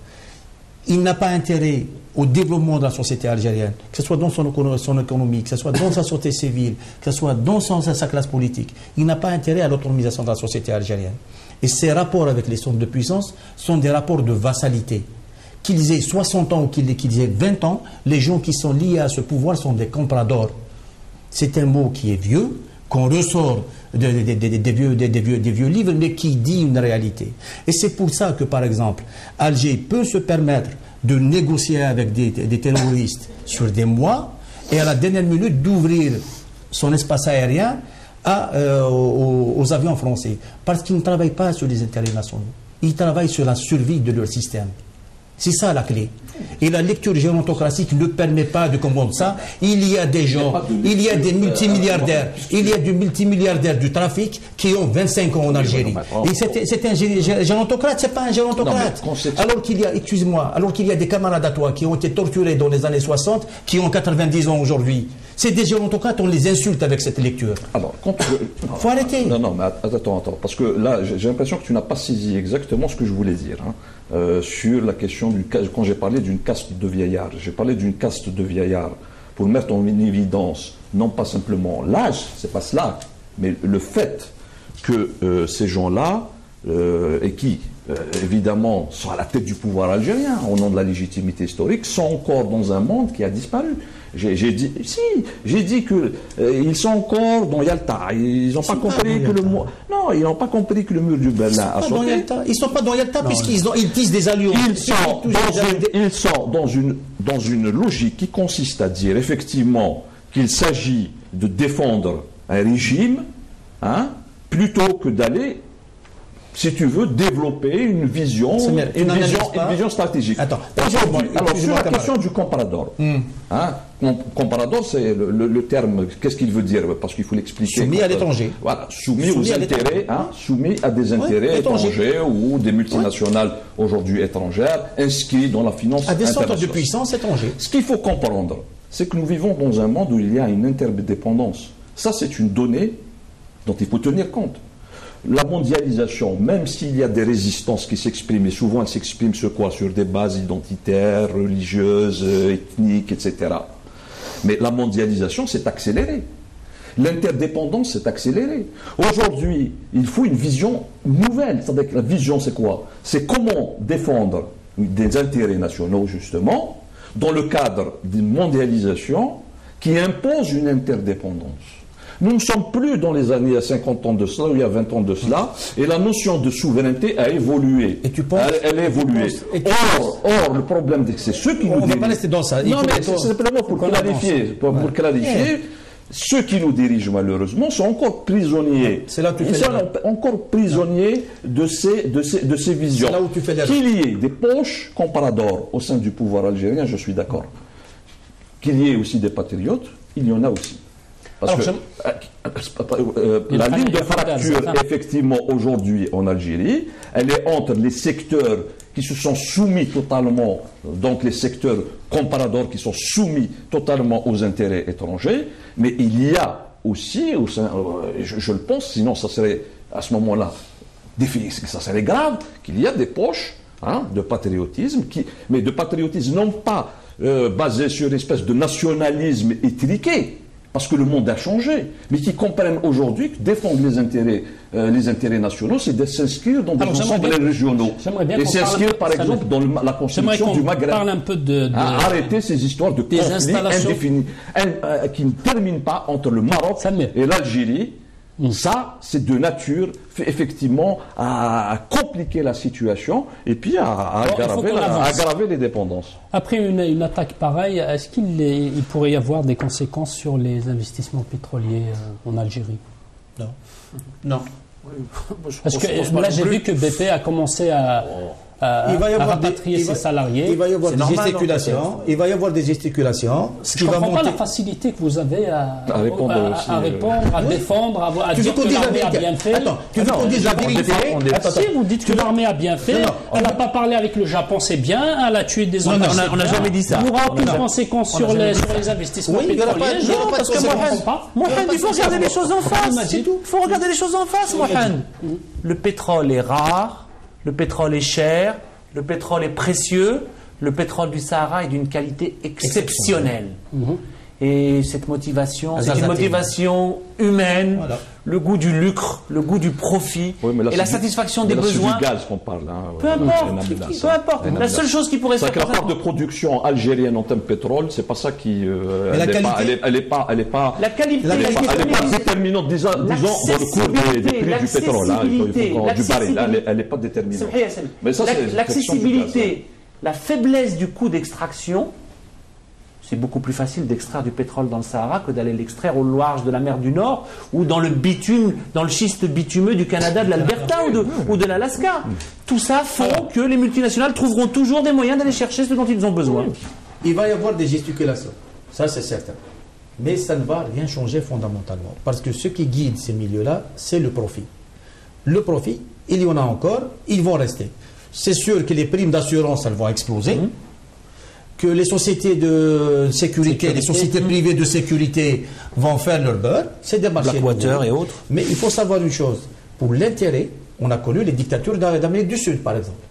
Il n'a pas intérêt au développement de la société algérienne, que ce soit dans son, son économie, que ce soit dans sa société civile, que ce soit dans son, sa classe politique. Il n'a pas intérêt à l'autonomisation de la société algérienne. Et ces rapports avec les centres de puissance sont des rapports de vassalité. Qu'ils aient soixante ans ou qu'ils aient vingt ans, les gens qui sont liés à ce pouvoir sont des compradors. C'est un mot qui est vieux, qu'on ressort des de, de, de, de vieux, de, de vieux, de vieux livres, mais qui dit une réalité. Et c'est pour ça que, par exemple, Alger peut se permettre de négocier avec des, des terroristes sur des mois et à la dernière minute d'ouvrir son espace aérien à, euh, aux, aux avions français. Parce qu'ils ne travaillent pas sur les intérêts nationaux. Ils travaillent sur la survie de leur système. C'est ça la clé. Et la lecture gérontocratique ne permet pas de comprendre ça. Il y a des gens, il y a des multimilliardaires, il y a des multimilliardaires du trafic qui ont vingt-cinq ans en Algérie. Et c'est un gérontocrate, c'est pas un gérontocrate. Alors qu'il y a, excuse-moi, alors qu'il y a des camarades à toi qui ont été torturés dans les années soixante, qui ont quatre-vingt-dix ans aujourd'hui. C'est des gérontocrates, on les insulte avec cette lecture.
Alors, quand
il faut arrêter.
Non, non, mais attends, attends, parce que là, j'ai l'impression que tu n'as pas saisi exactement ce que je voulais dire. Hein. Euh, sur la question du quand j'ai parlé d'une caste de vieillards, j'ai parlé d'une caste de vieillards pour mettre en évidence non pas simplement l'âge, c'est pas cela, mais le fait que euh, ces gens-là euh, et qui euh, évidemment sont à la tête du pouvoir algérien au nom de la légitimité historique sont encore dans un monde qui a disparu. J'ai dit, si, j'ai dit que euh, ils sont encore dans Yalta. Ils n'ont pas compris que le mur. Non, ils n'ont pas compris que le mur du Berlin a sauté.
Ils ne sont pas dans Yalta puisqu'ils ils tissent des alliances.
Ils sont, dans une, ils sont dans une dans une logique qui consiste à dire effectivement qu'il s'agit de défendre un régime, hein, plutôt que d'aller, si tu veux, développer une vision, une, une, vision, une vision stratégique.
Attends,
alors sur la question du comparador, mm. hein, comparador, c'est le, le, le terme, qu'est-ce qu'il veut dire? Parce qu'il faut l'expliquer.
Soumis à l'étranger.
Voilà, soumis, soumis aux intérêts, hein, soumis à des intérêts oui, étrangers ou des multinationales oui. aujourd'hui étrangères, inscrits dans la finance
à des
internationale.
centres de puissance étrangers.
Ce qu'il faut comprendre, c'est que nous vivons dans un monde où il y a une interdépendance. Ça, c'est une donnée dont il faut tenir compte. La mondialisation, même s'il y a des résistances qui s'expriment, et souvent elles s'expriment sur quoi? Sur des bases identitaires, religieuses, ethniques, et cetera. Mais la mondialisation s'est accélérée. L'interdépendance s'est accélérée. Aujourd'hui, il faut une vision nouvelle. C'est-à-dire que la vision, c'est quoi? C'est comment défendre des intérêts nationaux, justement, dans le cadre d'une mondialisation qui impose une interdépendance. Nous ne sommes plus dans les années à cinquante ans de cela, ou il y a vingt ans de cela, et la notion de souveraineté a évolué.
Et tu penses,
elle, elle a évolué. Or, or, le problème, c'est ceux qui
on
nous
dirigent. On ne va pas rester dans ça. Il
non, mais c'est simplement pour clarifier. Pour, pour clarifier, ouais. Ceux qui nous dirigent, malheureusement, sont encore prisonniers.
C'est là où tu fais
Ils sont encore prisonniers de ces, de ces, de ces visions.
C'est là où tu fais
Qu'il y ait des poches comparadors au sein du pouvoir algérien, je suis d'accord. Qu'il y ait aussi des patriotes, il y en a aussi. Parce
Alors,
que euh, euh, la ligne de fracture, effectivement, aujourd'hui en Algérie, elle est entre les secteurs qui se sont soumis totalement, donc les secteurs comparadors qui sont soumis totalement aux intérêts étrangers, mais il y a aussi, au sein, euh, je, je le pense, sinon ça serait à ce moment-là ça serait grave qu'il y ait des poches hein, de patriotisme, qui, mais de patriotisme non pas euh, basé sur une espèce de nationalisme étriqué, parce que le monde a changé, mais qui comprennent aujourd'hui que défendre les intérêts, euh, les intérêts nationaux, c'est de s'inscrire dans des
Alors,
ensembles
bien,
régionaux.
Et
s'inscrire, par exemple, dans le, la construction du Maghreb.
Parle un peu de, de
à arrêter ces histoires de conflits indéfinis, un, euh, qui ne terminent pas entre le Maroc et l'Algérie. Mmh. Ça, c'est de nature, effectivement, à, à compliquer la situation et puis à, à, bon, aggraver, la, à aggraver les dépendances.
Après une, une attaque pareille, est-ce qu'il il pourrait y avoir des conséquences sur les investissements pétroliers euh, en Algérie?
Non. Non.
Parce que là, j'ai vu que B P a commencé à... À,
il va y avoir
à rapatrier
des,
ses
il va,
salariés.
Il va y avoir des normal, gesticulations. Il va y avoir des gesticulations.
Je ne comprends pas la facilité que vous avez à, à répondre, à, aussi, à, répondre, euh... à défendre, à, à dire que l'armée a bien fait.
Attends, tu veux qu'on dise la vérité?
Si vous dites que l'armée a bien fait, elle n'a pas parlé avec le Japon, c'est bien, elle a tué des enfants.
On n'a jamais dit ça.
Il n'y aura aucune conséquence sur les investissements pétroliers.
Non, parce que Mohamed, il faut regarder les choses en face. Il faut regarder les choses en face, Mohamed. Le pétrole est rare, le pétrole est cher. Le pétrole est précieux, le pétrole du Sahara est d'une qualité exceptionnelle. Mmh. Et cette motivation, c'est une motivation humaine, voilà. Le goût du lucre, le goût du profit oui, et la satisfaction
du,
des besoins.
C'est du gaz qu'on parle. Hein,
peu importe, peu importe. La seule chose qui pourrait faire...
C'est que la part de production algérienne en termes de pétrole, c'est pas ça qui... Euh, elle n'est pas, elle pas, elle est pas...
La qualité...
Elle n'est pas, pas déterminante, disons, disons dans le cours des, des prix du pétrole, hein, du baril. Là, elle n'est pas déterminante.
Mais ça, c'est l'accessibilité, la faiblesse du coût d'extraction. C'est beaucoup plus facile d'extraire du pétrole dans le Sahara que d'aller l'extraire au large de la mer du Nord ou dans le bitume, dans le schiste bitumeux du Canada, de l'Alberta ou de, ou de l'Alaska. Tout ça font que les multinationales trouveront toujours des moyens d'aller chercher ce dont ils ont besoin.
Il va y avoir des gesticulations, ça c'est certain. Mais ça ne va rien changer fondamentalement. Parce que ce qui guide ces milieux-là, c'est le profit. Le profit, il y en a encore, ils vont rester. C'est sûr que les primes d'assurance, elles vont exploser. Mmh. Que les sociétés de sécurité, sécurité, les sociétés privées de sécurité vont faire leur beurre, c'est des marchés.
Blackwater et autres.
Mais il faut savoir une chose, pour l'intérêt, on a connu les dictatures d'Amérique du Sud, par exemple.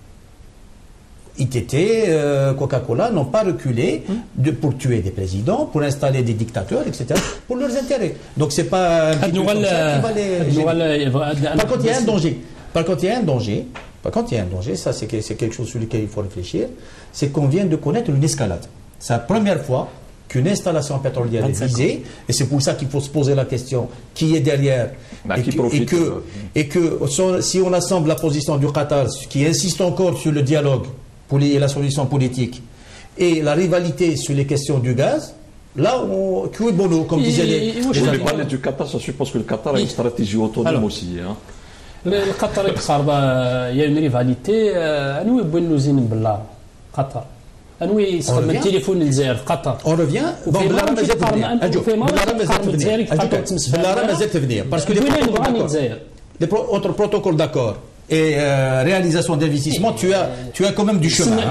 I T T, euh, Coca-Cola n'ont pas reculé de, pour tuer des présidents, pour installer des dictateurs, et cetera, pour leurs intérêts. Donc c'est pas un petit truc comme ça qui va les... Par contre, il y a un danger. Par contre, il y a un danger. Par contre, il y a un danger, ça c'est quelque chose sur lequel il faut réfléchir, c'est qu'on vient de connaître une escalade. C'est la première fois qu'une installation pétrolière est visée, et c'est pour ça qu'il faut se poser la question qui est derrière,
bah,
et,
qui
que, et que, et que si on assemble la position du Qatar, qui insiste encore sur le dialogue et la solution politique, et la rivalité sur les questions du gaz, là, on, que bono, comme disaient les...
Vous voulez parler du Qatar, ça suppose que le Qatar a une stratégie autonome Alors, aussi, hein.
Le Qatar il y a une rivalité. Nous, nous sommes بالله Qatar. Nous, يستخدم التليفون الجزائر في قطر.
On revient. Bon, بالله مازال تبني. أجو. بالله مازال تبني. Parce que les autres protocoles d'accord et euh, réalisation d'investissement, tu as, tu as quand même du chemin.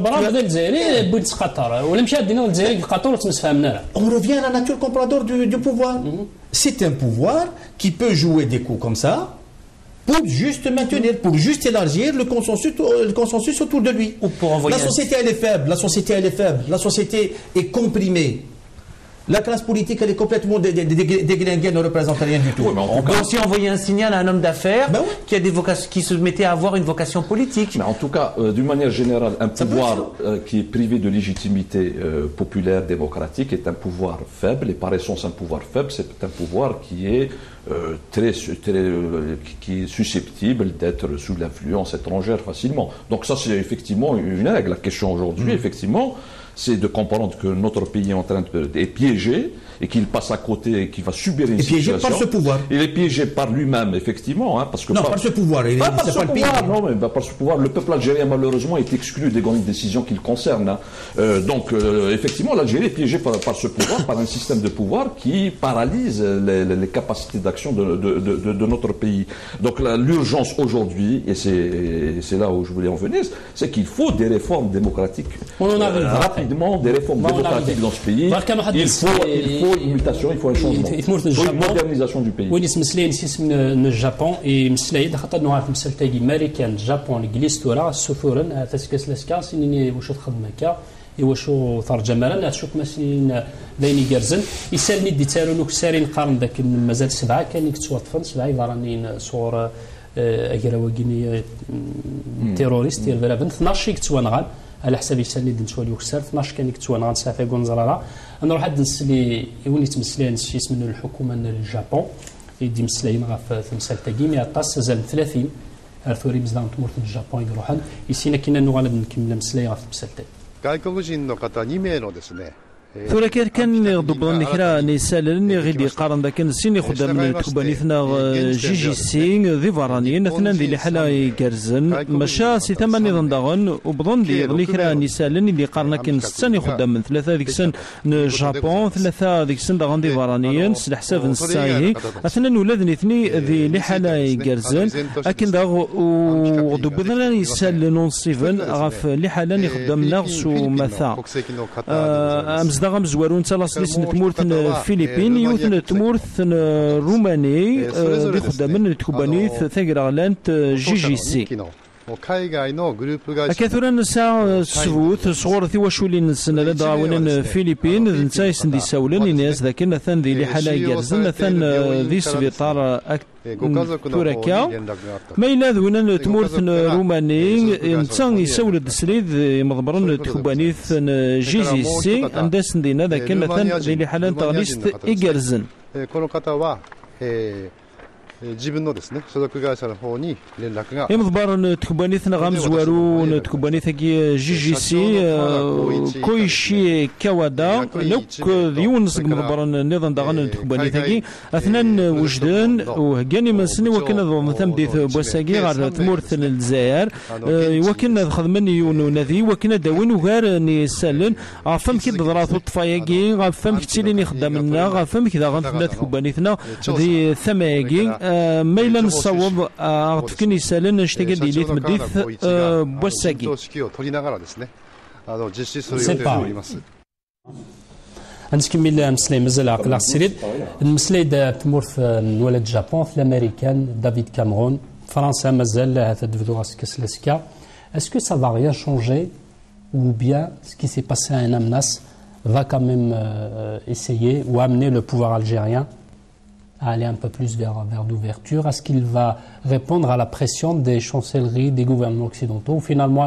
On revient à la nature comprador du, du pouvoir. Mm-hmm. C'est un pouvoir qui peut jouer des coups comme ça pour juste maintenir, pour juste élargir le consensus, le consensus autour de lui.
Ou pour envoyer
la société elle est faible, la société elle est faible, la société est comprimée. La classe politique, elle est complètement déglinguée, ne représente rien du tout.
Oui, on peut aussi envoyer un signal à un homme d'affaires ben oui. qui, a des qui se mettait à avoir une vocation politique.
Mais en tout cas, euh, d'une manière générale, un Ça pouvoir euh, qui est privé de légitimité euh, populaire, démocratique, est un pouvoir faible, et par essence un pouvoir faible, c'est un pouvoir qui est euh, très, très euh, qui est susceptible d'être sous l'influence étrangère facilement. Donc ça, c'est effectivement une règle. La question aujourd'hui, mmh. effectivement, c'est de comprendre que notre pays est en train de, est piégé et qu'il passe à côté et qu'il va subir une situation.
Il est piégé par ce pouvoir.
Il est piégé par lui-même, effectivement. Hein, parce que
non,
par,
par ce pouvoir. Il est,
pas par ce
pas
pouvoir, non, mais bah, par ce pouvoir. Le peuple algérien, malheureusement, est exclu des grandes décisions qui le concernent. Hein. Euh, donc, euh, effectivement, l'Algérie est piégée par, par ce pouvoir, par un système de pouvoir qui paralyse les, les, les capacités d'action de, de, de, de, de notre pays. Donc, l'urgence aujourd'hui, et c'est là où je voulais en venir, c'est qu'il faut des réformes démocratiques.
On en a vu.
Euh, rapidement, des réformes bon, démocratiques dans ce pays. Il faut, il faut une mutation, il faut un changement. Il faut une modernisation du pays.
وين يسمسلي نسيس من الجابون يمسلاي خاطر نوع في المسألة تاعي أمريكان الجابون الإنجليز تورا السفورن تسكس لاسكاس إني واش تخدم هكا يواشو ترجمة لنا تشوف ماشين لين يجرزن يسالني دي تارونوك سارين قارن ذاك مازال سبعة كان يكتوطفن سبعة يضرنين صور أجراوجيني تيروريست يرفلافن اثناش يكتوانغان على حساب يسالني دنتوالي وكسر اثناش كان يكتوانغان سافي غونزرالا أنا روح عاد نسلي يولي تمسلي نسي اسم الحكومة الجابون يدي مسلاين غا في مسألة تاكيمي عطاس زال ثلاثين أرثوري بزدان تمورت الجابون يروحن يسينا كنا نغالب نكمل مسلاي غا في مسألة تاكي
外国人の方に名のですね
ثورة كان يغضبون كرا نسال غيدي قارن ذاك السين خدام من تكبانيثنا جي جي سي ذي فرانيين اثنان ذي الحلا يكرزن مشا سي ثمان نظام داغن وبظن دي غلي كرا نسال اللي قارنا كان ستاني خدام من ثلاثة ذيك سن جابون ثلاثة ذيك سن داغن ذي فرانيين سل حساب نساي اثنان ولاد اثني ذي الحلا يكرزن لكن داغ وغضبنا نسال نون ستيفن غاف الحلا يخدم نغس ومثا داغا مزوارون تلاصليس تمورث الفلبين يوث تمورث روماني اللي خدامن تكوبانيث ثاكراغلانت جي جي سي كثرا نسا سوث صغور ثي واشولي نسنا لدى وين الفلبين نتا يسندي ساولن الناس ذاك مثلا ذي اللي حلا يرزن مثلا ذي سبيطار توركا ما إلا ذونا تمورث روماني نتا يسول الدسريد مضبرن تكوبانيث جي جي سي عندها سندينا ذاك مثلا ذي اللي حلا تغليست إيجرزن 自分のですね所属会社の方に連絡が مضبر تكوبانيثنا غامزوارو تكوبانيثكي جي جي سي كويشي كوادا لوك ديونس مضبر النظام داغن تكوبانيثكي اثنان وجدان وهكاني من سني وكنا ظن تمديث بوساكي غير تمورث الجزائر وكنا خدمن يون نذي وكنا داوين وغير نيسالن عفهم كي ضرات الطفاياكي عفهم كتيلين خدامنا عفهم كذا غنثنا تكوبانيثنا ذي ثماياكي ميلا نصوب أعطفكني سالن نشتغل ديليت مديث بوساكي
نكمل مسلاي مازال عقل السريد المسلاي دا تمور في الولد جابون في الامريكان دافيد كامرون فرنسا مازال هذا دفدو كاس لاسكا اسكو سا فا ريان شونجي ou bien ce qui s'est passé à un Amnas va quand même euh, essayer ou amener le pouvoir algérien à aller un peu plus vers, vers l'ouverture. Est-ce qu'il va répondre à la pression des chancelleries, des gouvernements occidentaux? Finalement,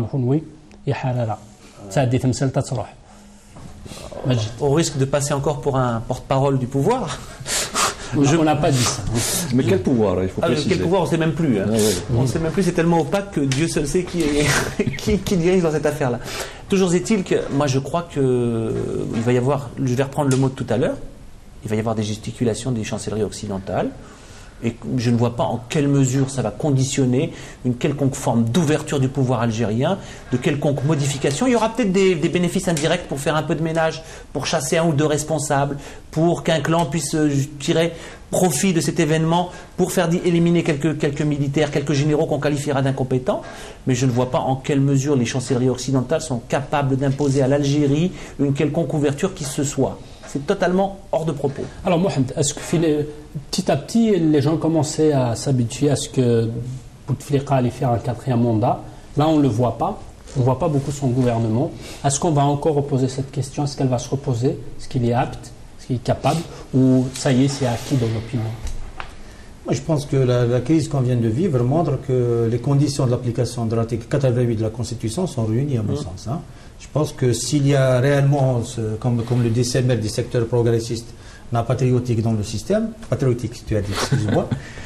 au risque de passer encore pour un porte-parole du pouvoir.
Je... On n'a pas dit ça.
Mais quel pouvoir? Il faut
ah, quel pouvoir? On ne sait même plus. Hein. Ah, ouais. On ne sait même plus. C'est tellement opaque que Dieu seul sait qui, est, qui, qui dirige dans cette affaire-là. Toujours est-il que moi je crois que il va y avoir. Je vais reprendre le mot de tout à l'heure. Il va y avoir des gesticulations des chancelleries occidentales et je ne vois pas en quelle mesure ça va conditionner une quelconque forme d'ouverture du pouvoir algérien, de quelconque modification. Il y aura peut-être des, des bénéfices indirects pour faire un peu de ménage, pour chasser un ou deux responsables, pour qu'un clan puisse tirer profit de cet événement, pour faire éliminer quelques, quelques militaires, quelques généraux qu'on qualifiera d'incompétents. Mais je ne vois pas en quelle mesure les chancelleries occidentales sont capables d'imposer à l'Algérie une quelconque ouverture qui se soit. C'est totalement hors de propos.
Alors Mohamed, est-ce que petit à petit les gens commençaient à s'habituer à ce que Bouteflika allait faire un quatrième mandat? Là on ne le voit pas, on ne voit pas beaucoup son gouvernement. Est-ce qu'on va encore reposer cette question? Est-ce qu'elle va se reposer? Est-ce qu'il est apte? Est-ce qu'il est capable? Ou ça y est, c'est acquis dans l'opinion?
Moi je pense que la, la crise qu'on vient de vivre montre que les conditions de l'application de l'article quatre-vingt-huit de la Constitution sont réunies à mon mmh. sens. Hein. Je pense que s'il y a réellement, ce, comme, comme le disait maire des secteurs progressistes, un patriotique dans le système, patriotique tu as dit, excuse-moi,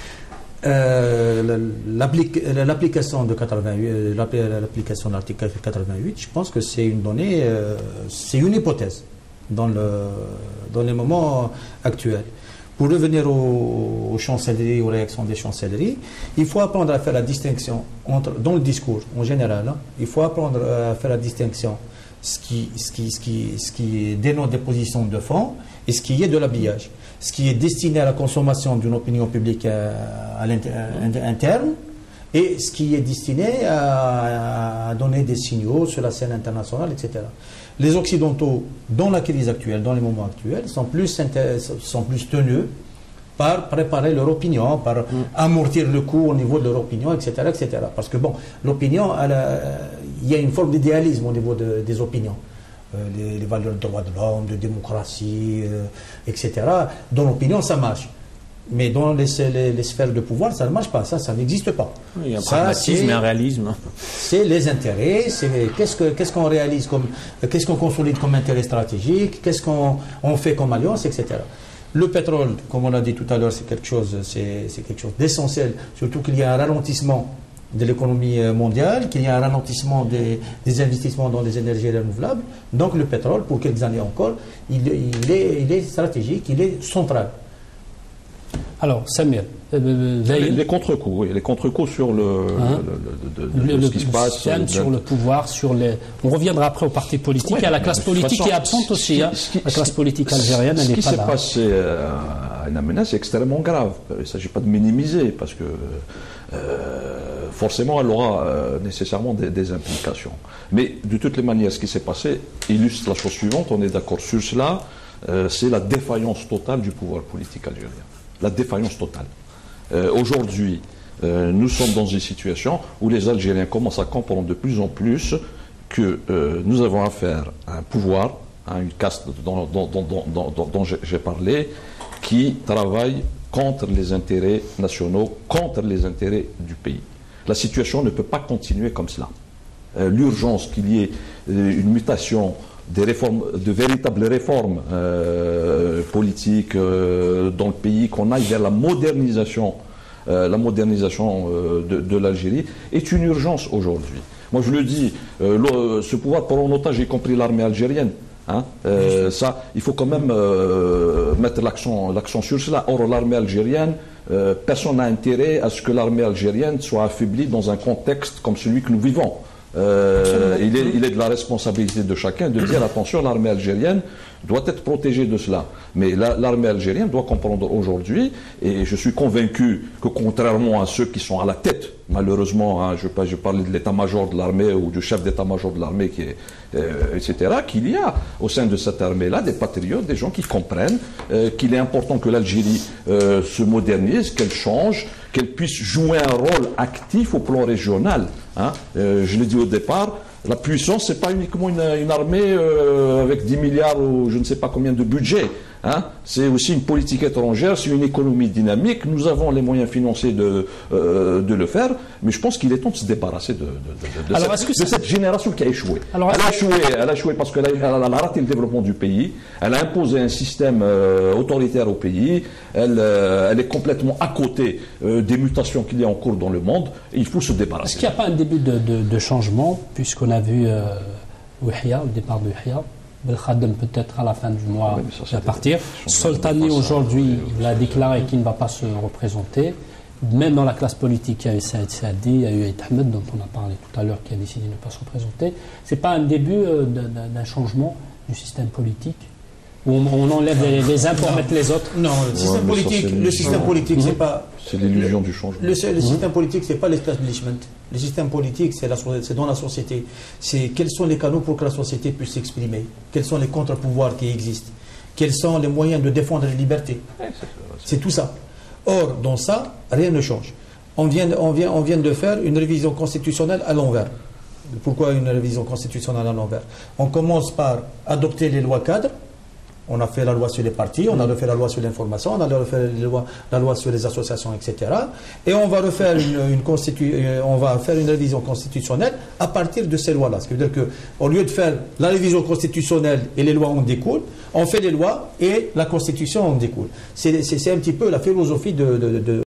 euh, l'application de quatre-vingt-huit, l'application de l'article quatre-vingt-huit, je pense que c'est une donnée, euh, c'est une hypothèse dans, le, dans les moments actuels. Pour revenir aux, aux chancelleries, aux réactions des chancelleries, il faut apprendre à faire la distinction entre, dans le discours en général, hein, il faut apprendre à faire la distinction ce qui, ce qui, ce qui, ce qui dénote des positions de fond et ce qui est de l'habillage. Ce qui est destiné à la consommation d'une opinion publique à, à l'interne et ce qui est destiné à, à donner des signaux sur la scène internationale, et cetera. Les Occidentaux, dans la crise actuelle, dans les moments actuels, sont plus, sont plus tenus par préparer leur opinion, par mm. amortir le coup au niveau de leur opinion, et cetera, et cetera. Parce que bon, l'opinion, il y a une forme d'idéalisme au niveau de, des opinions. Euh, les, les valeurs de droits de l'homme, de démocratie, euh, et cetera. Dans l'opinion, ça marche. Mais dans les, les, les sphères de pouvoir, ça ne marche pas, ça, ça n'existe pas.
Il y a un pragmatisme et un réalisme.
C'est les intérêts, c'est qu'est-ce que, qu'est-ce qu'on réalise comme, qu'est-ce qu'on consolide comme intérêt stratégique, qu'est-ce qu'on on fait comme alliance, et cetera. Le pétrole, comme on l'a dit tout à l'heure, c'est quelque chose, c'est, c'est quelque chose d'essentiel, surtout qu'il y a un ralentissement de l'économie mondiale, qu'il y a un ralentissement des, des investissements dans les énergies renouvelables. Donc le pétrole, pour quelques années encore, il, il, est, il est stratégique, il est central.
Alors, Samir, euh,
les, les contre-coups, oui, les contre-coups sur le, hein, le, le, le, le, ce qui se passe,
système, sur le pouvoir, sur les. On reviendra après aux partis politiques, ouais, à la classe politique façon, qui est absente aussi. Hein. Qui, la classe politique algérienne, elle n'est pas là. Ce qui s'est passé
à N'Djamena, c'est extrêmement grave. Il ne s'agit pas de minimiser, parce que euh, forcément, elle aura euh, nécessairement des, des implications. Mais de toutes les manières, ce qui s'est passé illustre la chose suivante. On est d'accord sur cela. Euh, c'est la défaillance totale du pouvoir politique algérien. La défaillance totale. Euh, Aujourd'hui, euh, nous sommes dans une situation où les Algériens commencent à comprendre de plus en plus que euh, nous avons affaire à un pouvoir, à une caste dont, dont, dont, dont, dont, dont j'ai parlé, qui travaille contre les intérêts nationaux, contre les intérêts du pays. La situation ne peut pas continuer comme cela. Euh, L'urgence qu'il y ait euh, une mutation des réformes, de véritables réformes euh, politiques euh, dans le pays, qu'on aille vers la modernisation, euh, la modernisation euh, de, de l'Algérie, est une urgence aujourd'hui. Moi je le dis, euh, le, ce pouvoir prend en otage, y compris l'armée algérienne. Hein, euh, ça, il faut quand même euh, mettre l'accent, l'accent sur cela. Or, l'armée algérienne, euh, personne n'a intérêt à ce que l'armée algérienne soit affaiblie dans un contexte comme celui que nous vivons. Euh, il, est, il est de la responsabilité de chacun de dire attention, l'armée algérienne doit être protégée de cela. Mais la, l'armée algérienne doit comprendre aujourd'hui, et je suis convaincu que contrairement à ceux qui sont à la tête, malheureusement, hein, je, je parlais de l'état-major de l'armée ou du chef d'état-major de l'armée, qui est, euh, et cetera, qu'il y a au sein de cette armée-là des patriotes, des gens qui comprennent euh, qu'il est important que l'Algérie euh, se modernise, qu'elle change, qu'elle puisse jouer un rôle actif au plan régional. Hein. Euh, je l'ai dit au départ, la puissance, ce n'est pas uniquement une, une armée euh, avec dix milliards ou je ne sais pas combien de budget. Hein. C'est aussi une politique étrangère, c'est une économie dynamique. Nous avons les moyens financiers de, euh, de le faire, mais je pense qu'il est temps de se débarrasser de, de, de, de, Alors, cette, de cette génération qui a échoué. Alors, elle, a échoué elle a échoué parce qu'elle a, elle a raté le développement du pays, elle a imposé un système euh, autoritaire au pays, elle, euh, elle est complètement à côté euh, des mutations qu'il y a en cours dans le monde, et il faut se débarrasser.
Est-ce qu'il n'y a pas un début de, de, de changement, puisqu'on a vu euh, Ouihia, le départ de Ouihia, Belkhadem peut-être à la fin du mois oui, ça, va partir. Soltani aujourd'hui, il a déclaré qu'il ne va pas se représenter. Même dans la classe politique, il y a eu Saïd Saadi, il y a eu Aït Ahmed, dont on a parlé tout à l'heure, qui a décidé de ne pas se représenter. Ce n'est pas un début euh, d'un, d'un changement du système politique où on, on enlève les, les uns pour non. mettre les autres?
Non, le système ouais, politique, ça, le système politique, c'est pas.
C'est l'illusion du changement.
Le, le, le système politique, c'est pas l'establishment. Le système politique, c'est, la, c'est dans la société. C'est quels sont les canaux pour que la société puisse s'exprimer. Quels sont les contre-pouvoirs qui existent. Quels sont les moyens de défendre les libertés. C'est tout ça. Or, dans ça, rien ne change. On vient, on vient, on vient de faire une révision constitutionnelle à l'envers. Pourquoi une révision constitutionnelle à l'envers? On commence par adopter les lois cadres. On a fait la loi sur les partis, on a refait la loi sur l'information, on a refait la loi, la loi sur les associations, et cetera. Et on va refaire une, une constitu, on va faire une révision constitutionnelle à partir de ces lois-là. Ce qui veut dire qu'au lieu de faire la révision constitutionnelle et les lois en découlent, on fait les lois et la Constitution en découle. C'est, c'est, c'est un petit peu la philosophie de, de, de,